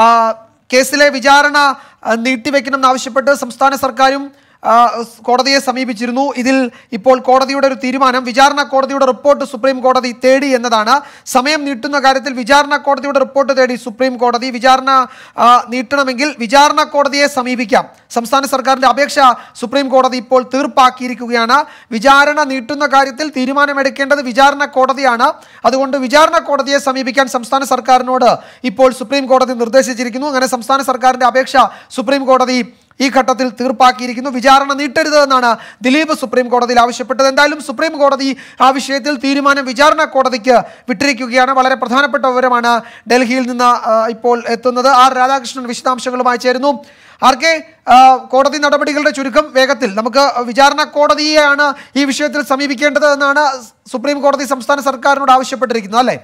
കേസിലെ വിചാരണ നീട്ടിവെക്കണമെന്ന് ആവശ്യപ്പെട്ട് സംസ്ഥാന സർക്കാരും കോടതിയെ സമീപിച്ചിരുന്നു. ഇതിൽ ഇപ്പോൾ കോടതിയുടെ ഒരു തീരുമാനം, വിചാരണ കോടതിയുടെ റിപ്പോർട്ട് സുപ്രീം കോടതി തേടി എന്നതാണ്. സമയം നീട്ടുന്ന കാര്യത്തിൽ വിചാരണ കോടതിയുടെ റിപ്പോർട്ട് തേടി സുപ്രീം കോടതി. വിചാരണ നീട്ടണമെങ്കിൽ വിചാരണ കോടതിയെ സമീപിക്കാം. സംസ്ഥാന സർക്കാരിന്റെ അപേക്ഷ സുപ്രീം കോടതി ഇപ്പോൾ തീർപ്പാക്കിയിരിക്കുകയാണ്. വിചാരണ നീട്ടുന്ന കാര്യത്തിൽ തീരുമാനമെടുക്കേണ്ടത് വിചാരണ കോടതിയാണ്. അതുകൊണ്ട് വിചാരണ കോടതിയെ സമീപിക്കാൻ സംസ്ഥാന സർക്കാരിനോട് ഇപ്പോൾ സുപ്രീം കോടതി നിർദ്ദേശിച്ചിരിക്കുന്നു. അങ്ങനെ സംസ്ഥാന സർക്കാരിന്റെ അപേക്ഷ സുപ്രീം കോടതി ഈ ഘട്ടത്തിൽ തീർപ്പാക്കിയിരിക്കുന്നു. വിചാരണ നീട്ടരുത് എന്നാണ് ദിലീപ് സുപ്രീം കോടതിയിൽ ആവശ്യപ്പെട്ടത്. എന്തായാലും സുപ്രീം കോടതി ആ വിഷയത്തിൽ തീരുമാനം വിചാരണ കോടതിക്ക് വിട്ടിരിക്കുകയാണ്. വളരെ പ്രധാനപ്പെട്ട വിവരമാണ് ഡൽഹിയിൽ നിന്ന് ഇപ്പോൾ എത്തുന്നത്. ആർ രാധാകൃഷ്ണൻ വിശദാംശങ്ങളുമായി ചേരുന്നു. ആർ കെ, കോടതി നടപടികളുടെ ചുരുക്കം വേഗത്തിൽ നമുക്ക് വിചാരണ കോടതിയെയാണ് ഈ വിഷയത്തിൽ സമീപിക്കേണ്ടത് എന്നാണ് സുപ്രീം കോടതി സംസ്ഥാന സർക്കാരിനോട് ആവശ്യപ്പെട്ടിരിക്കുന്നത്, അല്ലേ?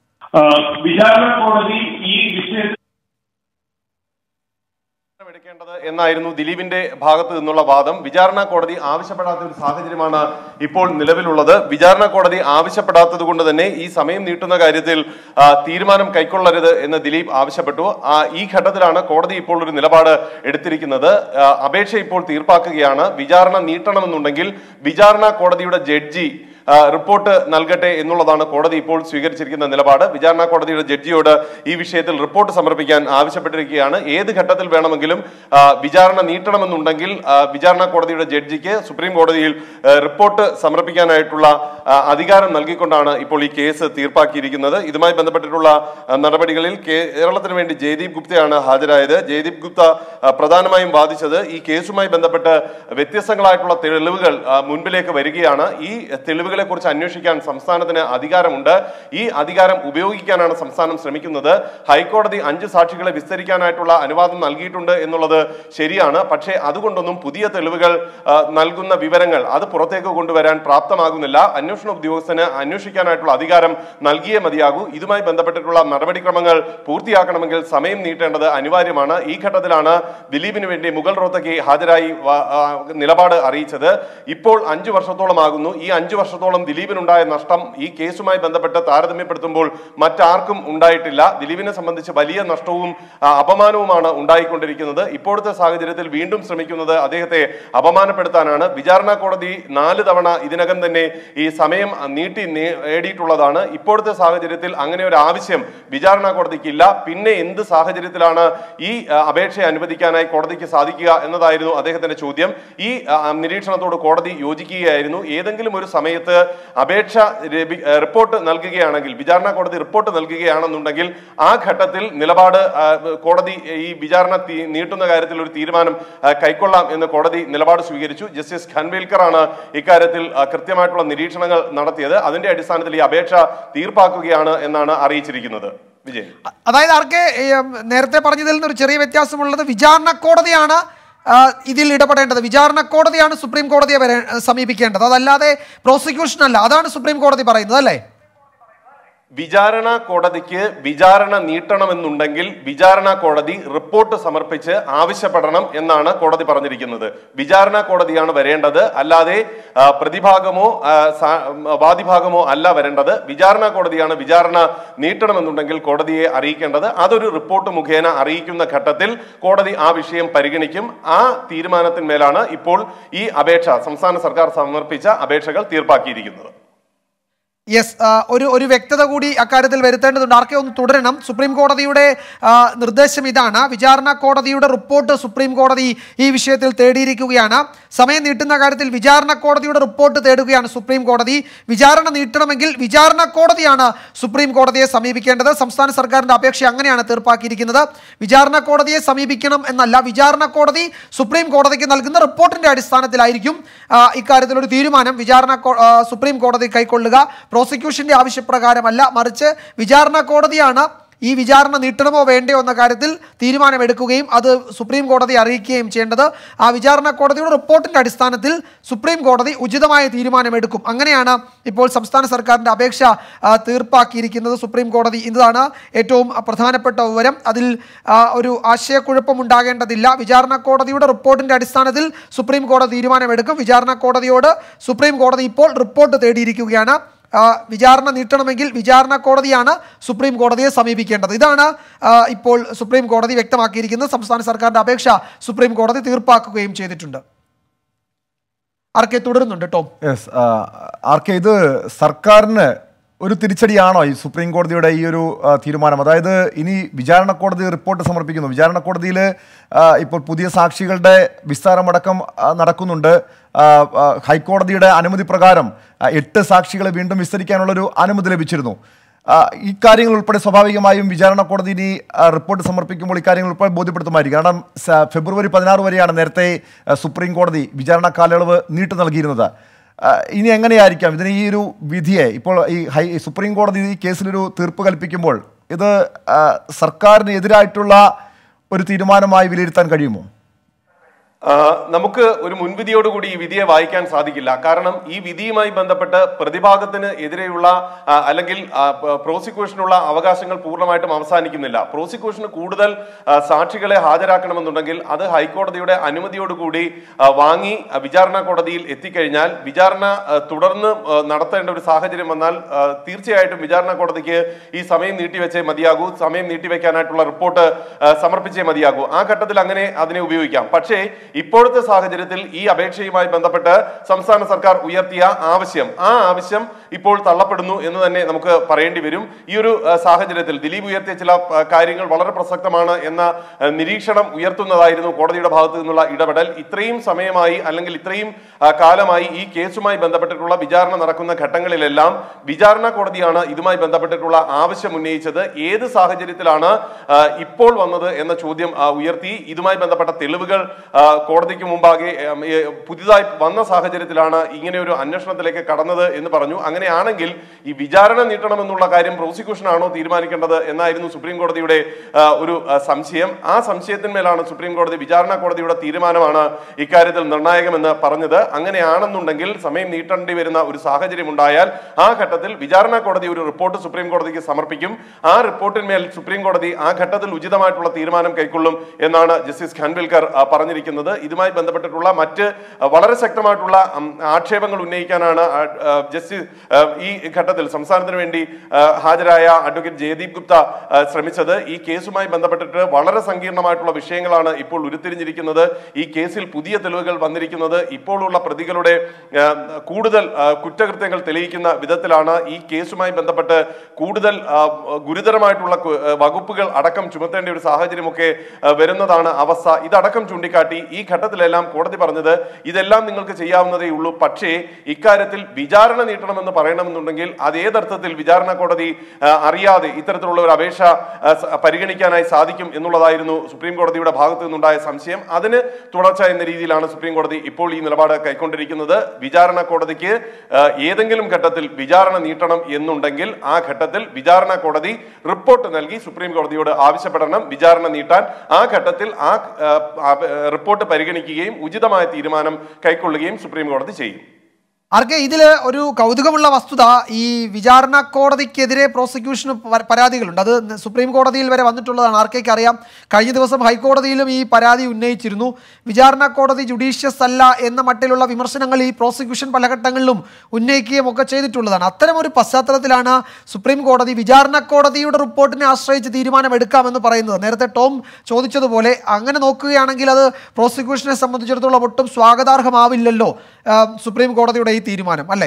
വിചാരണ കോടതി ഈ വിഷയത്തിൽ എന്നായിരുന്നു ദിലീപിന്റെ ഭാഗത്ത് നിന്നുള്ള വാദം. വിചാരണ കോടതി ആവശ്യപ്പെടാത്ത ഒരു സാഹചര്യമാണ് ഇപ്പോൾ നിലവിലുള്ളത്. വിചാരണ കോടതി ആവശ്യപ്പെടാത്തത് കൊണ്ട് തന്നെ ഈ സമയം നീട്ടുന്ന കാര്യത്തിൽ തീരുമാനം കൈക്കൊള്ളരുത് എന്ന് ദിലീപ് ആവശ്യപ്പെട്ടു. ഈ ഘട്ടത്തിലാണ് കോടതി ഇപ്പോൾ ഒരു നിലപാട് എടുത്തിരിക്കുന്നത്. അപേക്ഷ ഇപ്പോൾ തീർപ്പാക്കുകയാണ്. വിചാരണ നീട്ടണമെന്നുണ്ടെങ്കിൽ വിചാരണ കോടതിയുടെ ജഡ്ജി റിപ്പോർട്ട് നൽകട്ടെ എന്നുള്ളതാണ് കോടതി ഇപ്പോൾ സ്വീകരിച്ചിരിക്കുന്ന നിലപാട്. വിചാരണ കോടതിയുടെ ജഡ്ജിയോട് ഈ വിഷയത്തിൽ റിപ്പോർട്ട് സമർപ്പിക്കാൻ ആവശ്യപ്പെട്ടിരിക്കുകയാണ്. ഏത് ഘട്ടത്തിൽ വേണമെങ്കിലും വിചാരണ നീട്ടണമെന്നുണ്ടെങ്കിൽ വിചാരണ കോടതിയുടെ ജഡ്ജിക്ക് സുപ്രീം കോടതിയിൽ റിപ്പോർട്ട് സമർപ്പിക്കാനായിട്ടുള്ള അധികാരം നൽകിക്കൊണ്ടാണ് ഇപ്പോൾ ഈ കേസ് തീർപ്പാക്കിയിരിക്കുന്നത്. ഇതുമായി ബന്ധപ്പെട്ടിട്ടുള്ള നടപടികളിൽ കേരളത്തിന് വേണ്ടി ജയദീപ് ഗുപ്തയാണ് ഹാജരായത്. ജയദീപ് ഗുപ്ത പ്രധാനമായും വാദിച്ചത് ഈ കേസുമായി ബന്ധപ്പെട്ട് വ്യത്യസ്തങ്ങളായിട്ടുള്ള തെളിവുകൾ മുൻപിലേക്ക് വരികയാണ്. ഈ തെളിവുകളെ കുറിച്ച് അന്വേഷിക്കാൻ സംസ്ഥാനത്തിന് അധികാരമുണ്ട്. ഈ അധികാരം ഉപയോഗിക്കാനാണ് സംസ്ഥാനം ശ്രമിക്കുന്നത്. ഹൈക്കോടതി അഞ്ച് സാക്ഷികളെ വിസ്തരിക്കാനായിട്ടുള്ള അനുവാദം നൽകിയിട്ടുണ്ട് എന്നുള്ളത് ശരിയാണ്. പക്ഷേ അതുകൊണ്ടൊന്നും പുതിയ തെളിവുകൾ നൽകുന്ന വിവരങ്ങൾ അത് പുറത്തേക്ക് കൊണ്ടുവരാൻ പ്രാപ്തമാകുന്നില്ല. അന്വേഷണ ഉദ്യോഗസ്ഥന് അന്വേഷിക്കാനായിട്ടുള്ള അധികാരം നൽകിയേ മതിയാകൂ. ഇതുമായി ബന്ധപ്പെട്ടിട്ടുള്ള നടപടിക്രമങ്ങൾ പൂർത്തിയാക്കണമെങ്കിൽ സമയം നീട്ടേണ്ടത് അനിവാര്യമാണ്. ഈ ഘട്ടത്തിലാണ് ദിലീപിന് വേണ്ടി മുഗൾ റോത്തക്ക് ഹാജരായി നിലപാട് അറിയിച്ചത്. ഇപ്പോൾ അഞ്ചു വർഷത്തോളമാകുന്നു. ഈ അഞ്ചു വർഷത്തോളം ദിലീപിനുണ്ടായ നഷ്ടം ഈ കേസുമായി ബന്ധപ്പെട്ട് താരതമ്യപ്പെടുത്തുമ്പോൾ മറ്റാർക്കും ഉണ്ടായിട്ടില്ല. ദിലീപിനെ സംബന്ധിച്ച് വലിയ നഷ്ടവും അപമാനവുമാണ് ഉണ്ടായിക്കൊണ്ടിരിക്കുന്നത്. ഇപ്പോഴത്തെ സാഹചര്യത്തിൽ വീണ്ടും ശ്രമിക്കുന്നത് അദ്ദേഹത്തെ അപമാനപ്പെടുത്താനാണ്. വിചാരണ കോടതി നാല് തവണ ഇതിനകം തന്നെ ഈ സമയം നീട്ടി നേടിയിട്ടുള്ളതാണ്. ഇപ്പോഴത്തെ സാഹചര്യത്തിൽ അങ്ങനെ ഒരു ആവശ്യം വിചാരണ കോടതിക്കില്ല. പിന്നെ എന്ത് സാഹചര്യത്തിലാണ് ഈ അപേക്ഷ അനുവദിക്കാനായി കോടതിക്ക് സാധിക്കുക എന്നതായിരുന്നു അദ്ദേഹത്തിന്റെ ചോദ്യം. ഈ നിരീക്ഷണത്തോട് കോടതി യോജിക്കുകയായിരുന്നു. ഏതെങ്കിലും ഒരു സമയത്ത് അപേക്ഷ റിപ്പോർട്ട് നൽകുകയാണെങ്കിൽ, വിചാരണ കോടതി റിപ്പോർട്ട് നൽകുകയാണെന്നുണ്ടെങ്കിൽ ആ ഘട്ടത്തിൽ നിലപാട് കോടതി ഈ വിചാരണ നീട്ടുന്ന കാര്യത്തിൽ ഒരു തീരുമാനം കൈക്കൊള്ളാം എന്ന് കോടതി നിലപാട് സ്വീകരിച്ചു. ജസ്റ്റിസ് ഖൻവിൽക്കർ ആണ് ഇക്കാര്യത്തിൽ കൃത്യമായിട്ടുള്ള നിരീക്ഷണങ്ങൾ നടത്തിയത്. അതിന്റെ അടിസ്ഥാനത്തിൽ ഈ അപേക്ഷ തീർപ്പാക്കുകയാണ് എന്നാണ് അറിയിച്ചിരിക്കുന്നത്. വിജയൻ, അതായത് ആർക്കെ നേരത്തെ പറഞ്ഞതിൽ നിന്ന് ഒരു ചെറിയ വ്യത്യാസമുള്ളത്, വിചാരണ കോടതിയാണ് ഇതിൽ ഇടപെടേണ്ടത്. വിചാരണ കോടതിയാണ് സുപ്രീം കോടതിയെ വരെ സമീപിക്കേണ്ടത്, അതല്ലാതെ പ്രോസിക്യൂഷൻ അല്ല. അതാണ് സുപ്രീം കോടതി പറയുന്നത് അല്ലേ? വിചാരണ കോടതിക്ക് വിചാരണ നീട്ടണമെന്നുണ്ടെങ്കിൽ വിചാരണ കോടതി റിപ്പോർട്ട് സമർപ്പിച്ച് ആവശ്യപ്പെടണം എന്നാണ് കോടതി പറഞ്ഞിരിക്കുന്നത്. വിചാരണ കോടതിയാണ് വരേണ്ടത്, അല്ലാതെ പ്രതിഭാഗമോ വാദിഭാഗമോ അല്ല വരേണ്ടത്. വിചാരണ കോടതിയാണ് വിചാരണ നീട്ടണമെന്നുണ്ടെങ്കിൽ കോടതിയെ അറിയിക്കേണ്ടത്. അതൊരു റിപ്പോർട്ട് മുഖേന അറിയിക്കുന്ന ഘട്ടത്തിൽ കോടതി ആ വിഷയം പരിഗണിക്കും. ആ തീരുമാനത്തിന്മേലാണ് ഇപ്പോൾ ഈ അപേക്ഷ സംസ്ഥാന സർക്കാർ സമർപ്പിച്ച അപേക്ഷകൾ തീർപ്പാക്കിയിരിക്കുന്നത്. യെസ്, ഒരു ഒരു വ്യക്തത കൂടി അക്കാര്യത്തിൽ വരുത്തേണ്ടതുണ്ട്. ആർക്കെ ഒന്ന് തുടരണം. സുപ്രീം കോടതിയുടെ നിർദ്ദേശം ഇതാണ്. വിചാരണ കോടതിയുടെ റിപ്പോർട്ട് സുപ്രീം കോടതി ഈ വിഷയത്തിൽ തേടിയിരിക്കുകയാണ്. സമയം നീട്ടുന്ന കാര്യത്തിൽ വിചാരണ കോടതിയുടെ റിപ്പോർട്ട് തേടുകയാണ് സുപ്രീം കോടതി. വിചാരണ നീട്ടണമെങ്കിൽ വിചാരണ കോടതിയാണ് സുപ്രീം കോടതിയെ സമീപിക്കേണ്ടത്. സംസ്ഥാന സർക്കാരിന്റെ അപേക്ഷ അങ്ങനെയാണ് തീർപ്പാക്കിയിരിക്കുന്നത്. വിചാരണ കോടതിയെ സമീപിക്കണം എന്നല്ല, വിചാരണ കോടതി സുപ്രീം കോടതിക്ക് നൽകുന്ന റിപ്പോർട്ടിന്റെ അടിസ്ഥാനത്തിലായിരിക്കും ഇക്കാര്യത്തിൽ ഒരു തീരുമാനം വിചാരണ സുപ്രീം കോടതി കൈക്കൊള്ളുക. പ്രോസിക്യൂഷന്റെ ആവശ്യപ്രകാരമല്ല, മറിച്ച് വിചാരണ കോടതിയാണ് ഈ വിചാരണ നീട്ടണമോ വേണ്ടയോ എന്ന കാര്യത്തിൽ തീരുമാനമെടുക്കുകയും അത് സുപ്രീം കോടതി അറിയിക്കുകയും ചെയ്യേണ്ടത്. ആ വിചാരണ കോടതിയുടെ റിപ്പോർട്ടിന്റെ അടിസ്ഥാനത്തിൽ സുപ്രീം കോടതി ഉചിതമായ തീരുമാനമെടുക്കും. അങ്ങനെയാണ് ഇപ്പോൾ സംസ്ഥാന സർക്കാരിന്റെ അപേക്ഷ തീർപ്പാക്കിയിരിക്കുന്നത് സുപ്രീം കോടതി. ഇതാണ് ഏറ്റവും പ്രധാനപ്പെട്ട വിവരം. അതിൽ ഒരു ആശയക്കുഴപ്പം ഉണ്ടാകേണ്ടതില്ല. വിചാരണ കോടതിയുടെ റിപ്പോർട്ടിന്റെ അടിസ്ഥാനത്തിൽ സുപ്രീം കോടതി തീരുമാനമെടുക്കും. വിചാരണ കോടതിയോട് സുപ്രീം കോടതി ഇപ്പോൾ റിപ്പോർട്ട് തേടിയിരിക്കുകയാണ്. വിചാരണ നീട്ടണമെങ്കിൽ വിചാരണ കോടതിയാണ് സുപ്രീം കോടതിയെ സമീപിക്കേണ്ടത്. ഇതാണ് ഇപ്പോൾ സുപ്രീം കോടതി വ്യക്തമാക്കിയിരിക്കുന്നത്. സംസ്ഥാന സർക്കാരിന്റെ അപേക്ഷ സുപ്രീം കോടതി തീർപ്പാക്കുകയും ചെയ്തിട്ടുണ്ട്. ആർക്കെ തുടരുന്നുണ്ട് ടോം. യെസ്, ആർക്കെ ഇത് സർക്കാരിന് ഒരു തിരിച്ചടിയാണോ ഈ സുപ്രീം കോടതിയുടെ ഈ ഒരു തീരുമാനം? അതായത് ഇനി വിചാരണ കോടതി റിപ്പോർട്ട് സമർപ്പിക്കുന്നു. വിചാരണ കോടതിയിൽ ഇപ്പോൾ പുതിയ സാക്ഷികളുടെ വിസ്താരമടക്കം നടക്കുന്നുണ്ട്. ഹൈക്കോടതിയുടെ അനുമതി പ്രകാരം എട്ട് സാക്ഷികളെ വീണ്ടും വിസ്തരിക്കാനുള്ളൊരു അനുമതി ലഭിച്ചിരുന്നു. ഇക്കാര്യങ്ങൾ ഉൾപ്പെടെ സ്വാഭാവികമായും വിചാരണ കോടതി ഇനി റിപ്പോർട്ട് സമർപ്പിക്കുമ്പോൾ ഇക്കാര്യങ്ങൾ ഉൾപ്പെടെ ബോധ്യപ്പെടുത്തുമായിരിക്കും. കാരണം ഫെബ്രുവരി പതിനാറ് വരെയാണ് നേരത്തെ സുപ്രീം കോടതി വിചാരണ കാലയളവ് നീട്ടി നൽകിയിരുന്നത്. ഇനി എങ്ങനെയായിരിക്കാം ഇതിന് ഈ ഒരു വിധിയെ ഇപ്പോൾ ഈ ഹൈ സുപ്രീം കോടതി ഈ കേസിലൊരു തീർപ്പ് കൽപ്പിക്കുമ്പോൾ ഇത് സർക്കാരിന് എതിരായിട്ടുള്ള ഒരു തീരുമാനമായി വിലയിരുത്താൻ കഴിയുമോ? നമുക്ക് ഒരു മുൻവിധിയോടുകൂടി ഈ വിധിയെ വായിക്കാൻ സാധിക്കില്ല. കാരണം ഈ വിധിയുമായി ബന്ധപ്പെട്ട് പ്രതിഭാഗത്തിന് എതിരെയുള്ള അല്ലെങ്കിൽ പ്രോസിക്യൂഷനുള്ള അവകാശങ്ങൾ പൂർണ്ണമായിട്ടും അവസാനിക്കുന്നില്ല. പ്രോസിക്യൂഷന് കൂടുതൽ സാക്ഷികളെ ഹാജരാക്കണമെന്നുണ്ടെങ്കിൽ അത് ഹൈക്കോടതിയുടെ അനുമതിയോടുകൂടി വാങ്ങി വിചാരണ കോടതിയിൽ എത്തിക്കഴിഞ്ഞാൽ വിചാരണ തുടർന്ന് നടത്തേണ്ട ഒരു സാഹചര്യം വന്നാൽ തീർച്ചയായിട്ടും വിചാരണ കോടതിക്ക് ഈ സമയം നീട്ടിവെച്ചേ മതിയാകൂ. സമയം നീട്ടിവെക്കാനായിട്ടുള്ള റിപ്പോർട്ട് സമർപ്പിച്ചേ മതിയാകൂ. ആ ഘട്ടത്തിൽ അങ്ങനെ അതിനെ ഉപയോഗിക്കാം. പക്ഷേ ഇപ്പോഴത്തെ സാഹചര്യത്തിൽ ഈ അപേക്ഷയുമായി ബന്ധപ്പെട്ട് സംസ്ഥാന സർക്കാർ ഉയർത്തിയ ആവശ്യം ആ ആവശ്യം ഇപ്പോൾ തള്ളപ്പെടുന്നു എന്ന് തന്നെ നമുക്ക് പറയേണ്ടി വരും. ഈ ഒരു സാഹചര്യത്തിൽ ദിലീപ് ഉയർത്തിയ ചില കാര്യങ്ങൾ വളരെ പ്രസക്തമാണ് എന്ന നിരീക്ഷണം ഉയർത്തുന്നതായിരുന്നു കോടതിയുടെ ഭാഗത്തു നിന്നുള്ള ഇടപെടൽ. ഇത്രയും സമയമായി അല്ലെങ്കിൽ ഇത്രയും കാലമായി ഈ കേസുമായി ബന്ധപ്പെട്ടിട്ടുള്ള വിചാരണ നടക്കുന്ന ഘട്ടങ്ങളിലെല്ലാം വിചാരണ കോടതിയാണ് ഇതുമായി ബന്ധപ്പെട്ടിട്ടുള്ള ആവശ്യം ഉന്നയിച്ചത്. ഏത് സാഹചര്യത്തിലാണ് ഇപ്പോൾ വന്നത് എന്ന ചോദ്യം ഉയർത്തി. ഇതുമായി ബന്ധപ്പെട്ട തെളിവുകൾ കോടതിക്ക് മുമ്പാകെ പുതിയതായി വന്ന സാഹചര്യത്തിലാണ് ഇങ്ങനെ ഒരു അന്വേഷണത്തിലേക്ക് കടന്നത് എന്ന് പറഞ്ഞു. അങ്ങനെയാണെങ്കിൽ ഈ വിചാരണ നീട്ടണമെന്നുള്ള കാര്യം പ്രോസിക്യൂഷൻ ആണോ തീരുമാനിക്കേണ്ടത് എന്നായിരുന്നു സുപ്രീം കോടതിയുടെ ഒരു സംശയം. ആ സംശയത്തിന്മേലാണ് സുപ്രീം കോടതി വിചാരണ കോടതിയുടെ തീരുമാനമാണ് ഇക്കാര്യത്തിൽ നിർണായകമെന്ന് പറഞ്ഞത്. അങ്ങനെയാണെന്നുണ്ടെങ്കിൽ സമയം നീട്ടേണ്ടി വരുന്ന ഒരു സാഹചര്യം ഉണ്ടായാൽ ആ ഘട്ടത്തിൽ വിചാരണ കോടതി ഒരു റിപ്പോർട്ട് സുപ്രീം കോടതിക്ക് സമർപ്പിക്കും. ആ റിപ്പോർട്ടിന്മേൽ സുപ്രീം കോടതി ആ ഘട്ടത്തിൽ ഉചിതമായിട്ടുള്ള തീരുമാനം കൈക്കൊള്ളും എന്നാണ് ജസ്റ്റിസ് ഖാൻവിൽക്കർ പറഞ്ഞിരിക്കുന്നത്. ഇതുമായി ബന്ധപ്പെട്ടിട്ടുള്ള മറ്റ് വളരെ ശക്തമായിട്ടുള്ള ആക്ഷേപങ്ങൾ ഉന്നയിക്കാനാണ് ജസ്റ്റിസ് ഈ ഘട്ടത്തിൽ സംസ്ഥാനത്തിന് വേണ്ടി ഹാജരായ അഡ്വക്കേറ്റ് ജയദീപ് ഗുപ്ത ശ്രമിച്ചത്. ഈ കേസുമായി ബന്ധപ്പെട്ടിട്ട് വളരെ സങ്കീർണമായിട്ടുള്ള വിഷയങ്ങളാണ് ഇപ്പോൾ ഉരുത്തിരിഞ്ഞിരിക്കുന്നത്. ഈ കേസിൽ പുതിയ തെളിവുകൾ വന്നിരിക്കുന്നത് ഇപ്പോഴുള്ള പ്രതികളുടെ കൂടുതൽ കുറ്റകൃത്യങ്ങൾ തെളിയിക്കുന്ന വിധത്തിലാണ്. ഈ കേസുമായി ബന്ധപ്പെട്ട് കൂടുതൽ ഗുരുതരമായിട്ടുള്ള വകുപ്പുകൾ അടക്കം ചുമത്തേണ്ട ഒരു സാഹചര്യമൊക്കെ വരുന്നതാണ് അവസ്ഥ. ഇതടക്കം ചൂണ്ടിക്കാട്ടി ഈ ഘട്ടത്തിലെല്ലാം കോടതി പറഞ്ഞത് ഇതെല്ലാം നിങ്ങൾക്ക് ചെയ്യാവുന്നതേ ഉള്ളൂ, പക്ഷേ ഇക്കാര്യത്തിൽ വിചാരണ നീട്ടണമെന്ന് പറയണമെന്നുണ്ടെങ്കിൽ അത് ഏതർത്ഥത്തിൽ വിചാരണ കോടതി അറിയാതെ ഇത്തരത്തിലുള്ള ഒരു അപേക്ഷ പരിഗണിക്കാനായി സാധിക്കും എന്നുള്ളതായിരുന്നു സുപ്രീം കോടതിയുടെ ഭാഗത്തു നിന്നുണ്ടായ സംശയം. അതിന് തുടർച്ച എന്ന രീതിയിലാണ് സുപ്രീം കോടതി ഇപ്പോൾ ഈ നിലപാട് കൈക്കൊണ്ടിരിക്കുന്നത്. വിചാരണ കോടതിക്ക് ഏതെങ്കിലും ഘട്ടത്തിൽ വിചാരണ നീട്ടണം എന്നുണ്ടെങ്കിൽ ആ ഘട്ടത്തിൽ വിചാരണ കോടതി റിപ്പോർട്ട് നൽകി സുപ്രീം കോടതിയോട് ആവശ്യപ്പെടണം വിചാരണ നീട്ടാൻ. ആ ഘട്ടത്തിൽ ആ റിപ്പോർട്ട് പരിഗണിക്കുകയും ഉചിതമായ തീരുമാനം കൈക്കൊള്ളുകയും സുപ്രീം കോടതി ചെയ്യും. ആർക്കെ ഇതില് ഒരു കൗതുകമുള്ള വസ്തുത, ഈ വിചാരണ കോടതിക്കെതിരെ പ്രോസിക്യൂഷന് പരാതികളുണ്ട്. അത് സുപ്രീം കോടതിയിൽ വരെ വന്നിട്ടുള്ളതാണ്. ആർക്കേക്ക് അറിയാം, കഴിഞ്ഞ ദിവസം ഹൈക്കോടതിയിലും ഈ പരാതി ഉന്നയിച്ചിരുന്നു. വിചാരണ കോടതി ജുഡീഷ്യസ് അല്ല എന്ന മട്ടിലുള്ള വിമർശനങ്ങൾ ഈ പ്രോസിക്യൂഷൻ പല ഘട്ടങ്ങളിലും ഉന്നയിക്കുകയും ഒക്കെ ചെയ്തിട്ടുള്ളതാണ്. അത്തരം ഒരു പശ്ചാത്തലത്തിലാണ് സുപ്രീം കോടതി വിചാരണ കോടതിയുടെ റിപ്പോർട്ടിനെ ആശ്രയിച്ച് തീരുമാനമെടുക്കാമെന്ന് പറയുന്നത്. നേരത്തെ ടോം ചോദിച്ചതുപോലെ അങ്ങനെ നോക്കുകയാണെങ്കിൽ അത് പ്രോസിക്യൂഷനെ സംബന്ധിച്ചിടത്തോളം ഒട്ടും സ്വാഗതാർഹമാവില്ലല്ലോ സുപ്രീം കോടതിയുടെ ഈ തീരുമാനം, അല്ലേ?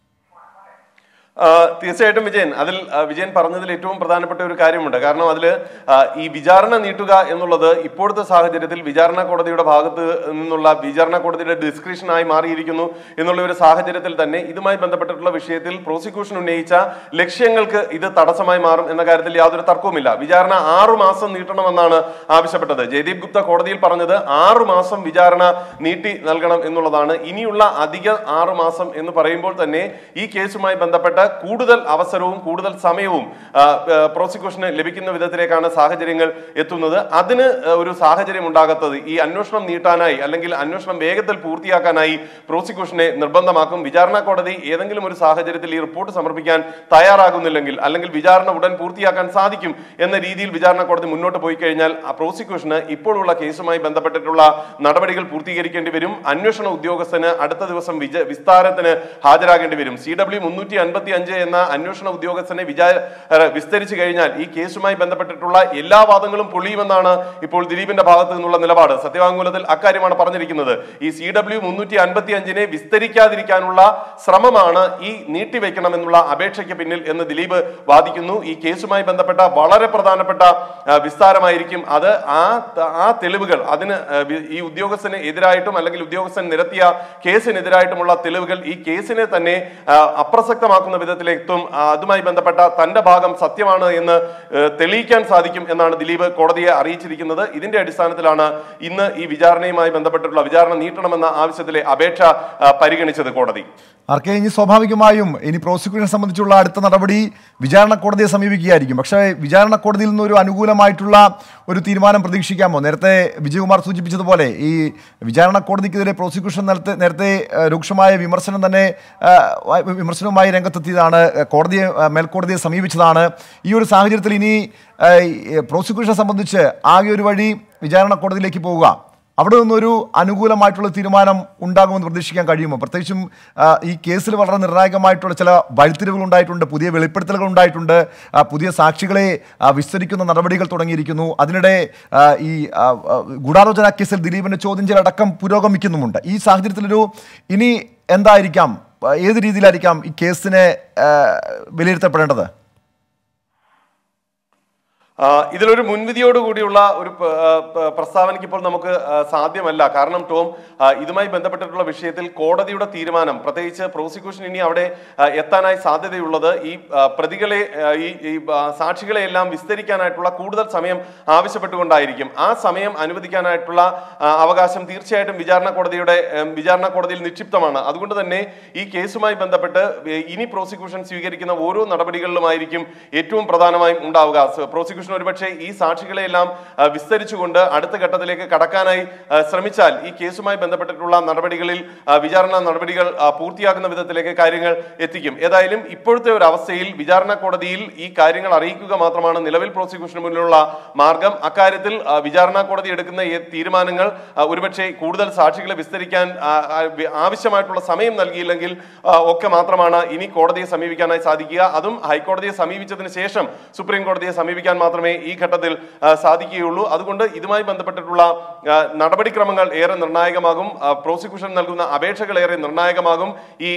തീർച്ചയായിട്ടും വിജയൻ, അതിൽ വിജയൻ പറഞ്ഞതിൽ ഏറ്റവും പ്രധാനപ്പെട്ട ഒരു കാര്യമുണ്ട്. കാരണം അതിൽ ഈ വിചാരണ നീട്ടുക എന്നുള്ളത് ഇപ്പോഴത്തെ സാഹചര്യത്തിൽ വിചാരണ കോടതിയുടെ ഭാഗത്ത് നിന്നുള്ള വിചാരണ കോടതിയുടെ ഡിസ്ക്രിഷനായി മാറിയിരിക്കുന്നു എന്നുള്ള ഒരു സാഹചര്യത്തിൽ തന്നെ ഇതുമായി ബന്ധപ്പെട്ടിട്ടുള്ള വിഷയത്തിൽ പ്രോസിക്യൂഷൻ ഉന്നയിച്ച ലക്ഷ്യങ്ങൾക്ക് ഇത് തടസ്സമായി മാറും എന്ന കാര്യത്തിൽ യാതൊരു തർക്കവുമില്ല. വിചാരണ ആറു മാസം നീട്ടണമെന്നാണ് ആവശ്യപ്പെട്ടത്. ജയദീപ് ഗുപ്ത കോടതിയിൽ പറഞ്ഞത് ആറു മാസം വിചാരണ നീട്ടി നൽകണം എന്നുള്ളതാണ്. ഇനിയുള്ള അധിക ആറു മാസം എന്ന് പറയുമ്പോൾ തന്നെ ഈ കേസുമായി ബന്ധപ്പെട്ട കൂടുതൽ അവസരവും കൂടുതൽ സമയവും പ്രോസിക്യൂഷന് ലഭിക്കുന്ന വിധത്തിലേക്കാണ് സാഹചര്യങ്ങൾ എത്തുന്നത്. അതിന് ഒരു സാഹചര്യം ഉണ്ടാകാത്തത് ഈ അന്വേഷണം നീട്ടാനായി അല്ലെങ്കിൽ അന്വേഷണം വേഗത്തിൽ പൂർത്തിയാക്കാനായി പ്രോസിക്യൂഷനെ നിർബന്ധമാക്കും. വിചാരണ കോടതി ഏതെങ്കിലും ഒരു സാഹചര്യത്തിൽ ഈ റിപ്പോർട്ട് സമർപ്പിക്കാൻ തയ്യാറാകുന്നില്ലെങ്കിൽ അല്ലെങ്കിൽ വിചാരണ ഉടൻ പൂർത്തിയാക്കാൻ സാധിക്കും എന്ന രീതിയിൽ വിചാരണ കോടതി മുന്നോട്ട് പോയി കഴിഞ്ഞാൽ ആ പ്രോസിക്യൂഷന് ഇപ്പോഴുള്ള കേസുമായി ബന്ധപ്പെട്ടിട്ടുള്ള നടപടികൾ പൂർത്തീകരിക്കേണ്ടി വരും. അന്വേഷണ ഉദ്യോഗസ്ഥന് അടുത്ത ദിവസം വിസ്താരത്തിന് ഹാജരാകേണ്ടി വരും. സി ഡബ്ല്യു മുന്നൂറ്റി അൻപത്തി അഞ്ച് എന്ന അന്വേഷണ ഉദ്യോഗസ്ഥനെ വിചാര വിസ്തരിച്ചു കഴിഞ്ഞാൽ ഈ കേസുമായി ബന്ധപ്പെട്ടിട്ടുള്ള എല്ലാ വാദങ്ങളും പൊളിയുമെന്നാണ് ഇപ്പോൾ ദിലീപിന്റെ ഭാഗത്തു നിന്നുള്ള നിലപാട്. സത്യവാങ്മൂലത്തിൽ അക്കാര്യമാണ് പറഞ്ഞിരിക്കുന്നത്. ഈ സി ഡബ്ല്യു മുന്നൂറ്റി അൻപത്തി അഞ്ചിനെ വിസ്തരിക്കാതിരിക്കാനുള്ള ശ്രമമാണ് ഈ നീട്ടിവെക്കണമെന്നുള്ള അപേക്ഷയ്ക്ക് പിന്നിൽ എന്ന് ദിലീപ് വാദിക്കുന്നു. ഈ കേസുമായി ബന്ധപ്പെട്ട വളരെ പ്രധാനപ്പെട്ട വിസ്താരമായിരിക്കും അത്. ആ ആ തെളിവുകൾ അതിന് ഈ ഉദ്യോഗസ്ഥന് എതിരായിട്ടും അല്ലെങ്കിൽ ഉദ്യോഗസ്ഥൻ നിരത്തിയ കേസിനെതിരായിട്ടുമുള്ള തെളിവുകൾ ഈ കേസിനെ തന്നെ അപ്രസക്തമാക്കുന്ന വിധത്തിലെത്തും. അതുമായി ബന്ധപ്പെട്ട തന്റെ ഭാഗം സത്യമാണ് എന്ന് തെളിയിക്കാൻ സാധിക്കും എന്നാണ് ദിലീപ് കോടതിയെ അറിയിച്ചിരിക്കുന്നത്. ഇതിന്റെ അടിസ്ഥാനത്തിലാണ് ഇന്ന് ഈ വിചാരണയുമായി ബന്ധപ്പെട്ടിട്ടുള്ള വിചാരണ നീട്ടണമെന്ന ആവശ്യത്തിലെ അപേക്ഷ പരിഗണിച്ചത് കോടതി. ആർക്കെ ഇനി സ്വാഭാവികമായും ഇനി പ്രോസിക്യൂഷനെ സംബന്ധിച്ചുള്ള അടുത്ത നടപടി വിചാരണ കോടതിയെ സമീപിക്കുകയായിരിക്കും. പക്ഷേ വിചാരണ കോടതിയിൽ നിന്നൊരു അനുകൂലമായിട്ടുള്ള ഒരു തീരുമാനം പ്രതീക്ഷിക്കാമോ? നേരത്തെ വിജയകുമാർ സൂചിപ്പിച്ചതുപോലെ ഈ വിചാരണ കോടതിക്കെതിരെ പ്രോസിക്യൂഷൻ നേരത്തെ നേരത്തെ രൂക്ഷമായ വിമർശനം തന്നെ വിമർശനവുമായി രംഗത്തെത്തിയതാണ്. കോടതിയെ മേൽക്കോടതിയെ സമീപിച്ചതാണ്. ഈ ഒരു സാഹചര്യത്തിൽ ഇനി പ്രോസിക്യൂഷനെ സംബന്ധിച്ച് ആകെ ഒരു വഴി വിചാരണ കോടതിയിലേക്ക് പോവുക. അവിടെ നിന്നൊരു അനുകൂലമായിട്ടുള്ള തീരുമാനം ഉണ്ടാകുമെന്ന് പ്രതീക്ഷിക്കാൻ കഴിയുമോ? പ്രത്യേകിച്ചും ഈ കേസിൽ വളരെ നിർണായകമായിട്ടുള്ള ചില വഴിത്തിരിവുകൾ ഉണ്ടായിട്ടുണ്ട്, പുതിയ വെളിപ്പെടുത്തലുകൾ ഉണ്ടായിട്ടുണ്ട്, പുതിയ സാക്ഷികളെ വിസ്തരിക്കുന്ന നടപടികൾ തുടങ്ങിയിരിക്കുന്നു. അതിനിടെ ഈ ഗൂഢാലോചന കേസിൽ ദിലീപിന്റെ ചോദ്യം ചെയ്യലടക്കം പുരോഗമിക്കുന്നുമുണ്ട്. ഈ സാഹചര്യത്തിലൊരു ഇനി എന്തായിരിക്കാം, ഏത് രീതിയിലായിരിക്കാം ഈ കേസിനെ വിലയിരുത്തപ്പെടേണ്ടത്? ഇതിലൊരു മുൻവിധിയോടുകൂടിയുള്ള ഒരു പ്രസ്താവനയ്ക്ക് ഇപ്പോൾ നമുക്ക് സാധ്യമല്ല. കാരണം ടോം, ഇതുമായി ബന്ധപ്പെട്ടിട്ടുള്ള വിഷയത്തിൽ കോടതിയുടെ തീരുമാനം, പ്രത്യേകിച്ച് പ്രോസിക്യൂഷൻ ഇനി അവിടെ എത്താനായി സാധ്യതയുള്ളത് ഈ പ്രതികളെ ഈ സാക്ഷികളെ എല്ലാം വിസ്തരിക്കാനായിട്ടുള്ള കൂടുതൽ സമയം ആവശ്യപ്പെട്ടുകൊണ്ടായിരിക്കും. ആ സമയം അനുവദിക്കാനായിട്ടുള്ള അവകാശം തീർച്ചയായിട്ടും വിചാരണ കോടതിയുടെ വിചാരണ കോടതിയിൽ നിക്ഷിപ്തമാണ്. അതുകൊണ്ട് തന്നെ ഈ കേസുമായി ബന്ധപ്പെട്ട് ഇനി പ്രോസിക്യൂഷൻ സ്വീകരിക്കുന്ന ഓരോ നടപടികളിലുമായിരിക്കും ഏറ്റവും പ്രധാനമായും ഉണ്ടാവുക. പ്രോസിക്യൂഷൻ ഒരുപക്ഷെ ഈ സാക്ഷികളെ എല്ലാം വിസ്തരിച്ചുകൊണ്ട് അടുത്ത ഘട്ടത്തിലേക്ക് കടക്കാനായി ശ്രമിച്ചാൽ ഈ കേസുമായി ബന്ധപ്പെട്ടിട്ടുള്ള നടപടികളിൽ വിചാരണ നടപടികൾ പൂർത്തിയാക്കുന്ന വിധത്തിലേക്ക് കാര്യങ്ങൾ എത്തിക്കും. ഏതായാലും ഇപ്പോഴത്തെ ഒരു അവസ്ഥയിൽ വിചാരണ കോടതിയിൽ ഈ കാര്യങ്ങൾ അറിയിക്കുക മാത്രമാണ് നിലവിൽ പ്രോസിക്യൂഷന് മുന്നിലുള്ള മാർഗം. അക്കാര്യത്തിൽ വിചാരണ കോടതി എടുക്കുന്ന തീരുമാനങ്ങൾ ഒരുപക്ഷെ കൂടുതൽ സാക്ഷികളെ വിസ്തരിക്കാൻ ആവശ്യമായിട്ടുള്ള സമയം നൽകിയില്ലെങ്കിൽ ഒക്കെ മാത്രമാണ് ഇനി കോടതിയെ സമീപിക്കാനായി സാധിക്കുക. അതും ഹൈക്കോടതിയെ സമീപിച്ചതിന് ശേഷം സുപ്രീം കോടതിയെ സമീപിക്കാൻ മാത്രമേ ഈ ഘട്ടത്തിൽ സാധിക്കുകയുള്ളൂ. അതുകൊണ്ട് ഇതുമായി ബന്ധപ്പെട്ടിട്ടുള്ള നടപടിക്രമങ്ങൾ ഏറെ നിർണായകമാകും. പ്രോസിക്യൂഷൻ നൽകുന്ന അപേക്ഷകൾ ഏറെ നിർണായകമാകും. ഈ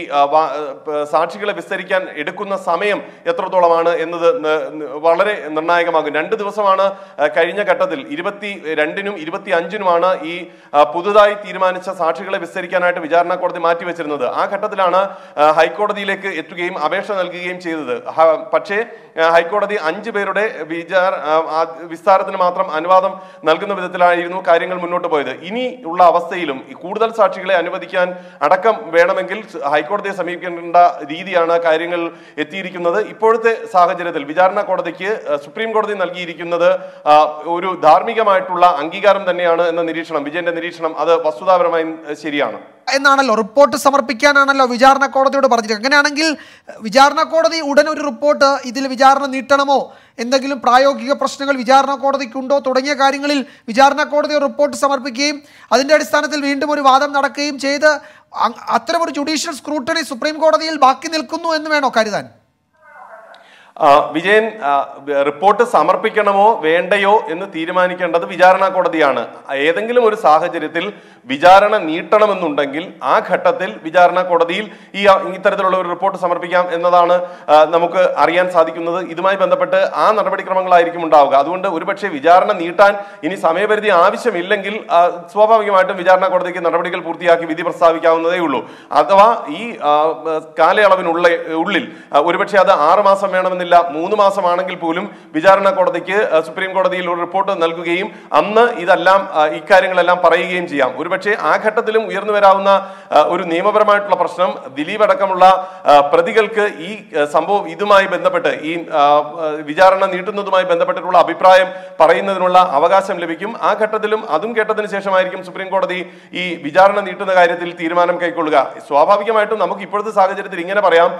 സാക്ഷികളെ വിസ്തരിക്കാൻ എടുക്കുന്ന സമയം എത്രത്തോളമാണ് എന്നത് വളരെ നിർണായകമാകും. രണ്ട് ദിവസമാണ് കഴിഞ്ഞ ഘട്ടത്തിൽ, ഇരുപത്തി രണ്ടിനും ഇരുപത്തി അഞ്ചിനുമാണ് ഈ പുതുതായി തീരുമാനിച്ച സാക്ഷികളെ വിസ്തരിക്കാനായിട്ട് വിചാരണ കോടതി മാറ്റിവെച്ചിരുന്നത്. ആ ഘട്ടത്തിലാണ് ഹൈക്കോടതിയിലേക്ക് എത്തുകയും അപേക്ഷ നൽകുകയും ചെയ്തത്. പക്ഷേ ഹൈക്കോടതി അഞ്ചു പേരുടെ വിചാര വിസ്താരത്തിന് മാത്രം അനുവാദം നൽകുന്ന വിധത്തിലായിരുന്നു കാര്യങ്ങൾ മുന്നോട്ട് പോയത്. ഇനി ഉള്ള അവസ്ഥയിലും കൂടുതൽ സാക്ഷികളെ അനുവദിക്കാൻ അടക്കം വേണമെങ്കിൽ ഹൈക്കോടതിയെ സമീപിക്കേണ്ട രീതിയാണ് കാര്യങ്ങൾ എത്തിയിരിക്കുന്നത്. ഇപ്പോഴത്തെ സാഹചര്യത്തിൽ വിചാരണ കോടതിക്ക് സുപ്രീം കോടതി നൽകിയിരിക്കുന്നത് ഒരു ധാർമ്മികമായിട്ടുള്ള അംഗീകാരം തന്നെയാണ് എന്ന നിരീക്ഷണം, വിജയന്റെ നിരീക്ഷണം, അത് വസ്തുതാപരമായും ശരിയാണ് എന്നാണല്ലോ. റിപ്പോർട്ട് സമർപ്പിക്കാനാണല്ലോ വിചാരണ കോടതിയോട് പറഞ്ഞത്. അങ്ങനെയാണെങ്കിൽ വിചാരണ കോടതി ഉടൻ ഒരു റിപ്പോർട്ട് ഇതിൽ വിചാരണ നീട്ടണമോ, എന്തെങ്കിലും പ്രായോഗിക പ്രശ്നങ്ങൾ വിചാരണ കോടതിക്കുണ്ടോ തുടങ്ങിയ കാര്യങ്ങളിൽ വിചാരണ കോടതി റിപ്പോർട്ട് സമർപ്പിക്കുകയും അതിൻ്റെ അടിസ്ഥാനത്തിൽ വീണ്ടും ഒരു വാദം നടക്കുകയും ചെയ്ത് അത്തരമൊരു ജുഡീഷ്യൽ സ്ക്രൂട്ടണി സുപ്രീം കോടതിയിൽ ബാക്കി നിൽക്കുന്നു എന്ന് വേണോ കരുതാൻ? വിജയൻ, റിപ്പോർട്ട് സമർപ്പിക്കണമോ വേണ്ടയോ എന്ന് തീരുമാനിക്കേണ്ടത് വിചാരണ കോടതിയാണ്. ഏതെങ്കിലും ഒരു സാഹചര്യത്തിൽ വിചാരണ നീട്ടണമെന്നുണ്ടെങ്കിൽ ആ ഘട്ടത്തിൽ വിചാരണ കോടതിയിൽ ഈ ഇത്തരത്തിലുള്ള ഒരു റിപ്പോർട്ട് സമർപ്പിക്കാം എന്നതാണ് നമുക്ക് അറിയാൻ സാധിക്കുന്നത്. ഇതുമായി ബന്ധപ്പെട്ട് ആ നടപടിക്രമങ്ങളായിരിക്കും ഉണ്ടാവുക. അതുകൊണ്ട് ഒരുപക്ഷെ വിചാരണ നീട്ടാൻ ഇനി സമയപരിധി ആവശ്യമില്ലെങ്കിൽ സ്വാഭാവികമായിട്ടും വിചാരണ കോടതിക്ക് നടപടികൾ പൂർത്തിയാക്കി വിധി പ്രസ്താവിക്കാവുന്നതേ ഉള്ളൂ. അഥവാ ഈ കാലയളവിനുള്ള ഉള്ളിൽ ഒരുപക്ഷെ അത് ആറ് മാസം വേണമെന്നില്ല, മൂന്ന് മാസമാണെങ്കിൽ പോലും വിചാരണ കോടതിക്ക് സുപ്രീം കോടതിയിൽ ഒരു റിപ്പോർട്ട് നൽകുകയും അന്ന് ഇതെല്ലാം ഇക്കാര്യങ്ങളെല്ലാം പറയുകയും ചെയ്യാം. ഒരുപക്ഷെ ആ ഘട്ടത്തിലും ഉയർന്നു വരാവുന്ന ഒരു നിയമപരമായിട്ടുള്ള പ്രശ്നം, ദിലീപ് അടക്കമുള്ള പ്രതികൾക്ക് ഈ സംഭവം ഇതുമായി ബന്ധപ്പെട്ട് ഈ വിചാരണ നീട്ടുന്നതുമായി ബന്ധപ്പെട്ടിട്ടുള്ള അഭിപ്രായം പറയുന്നതിനുള്ള അവകാശം ലഭിക്കും. ആ ഘട്ടത്തിലും അതും കേട്ടതിന് ശേഷമായിരിക്കും സുപ്രീം കോടതി ഈ വിചാരണ നീട്ടുന്ന കാര്യത്തിൽ തീരുമാനം കൈക്കൊള്ളുക. സ്വാഭാവികമായിട്ടും നമുക്ക് ഇപ്പോഴത്തെ സാഹചര്യത്തിൽ ഇങ്ങനെ പറയാം,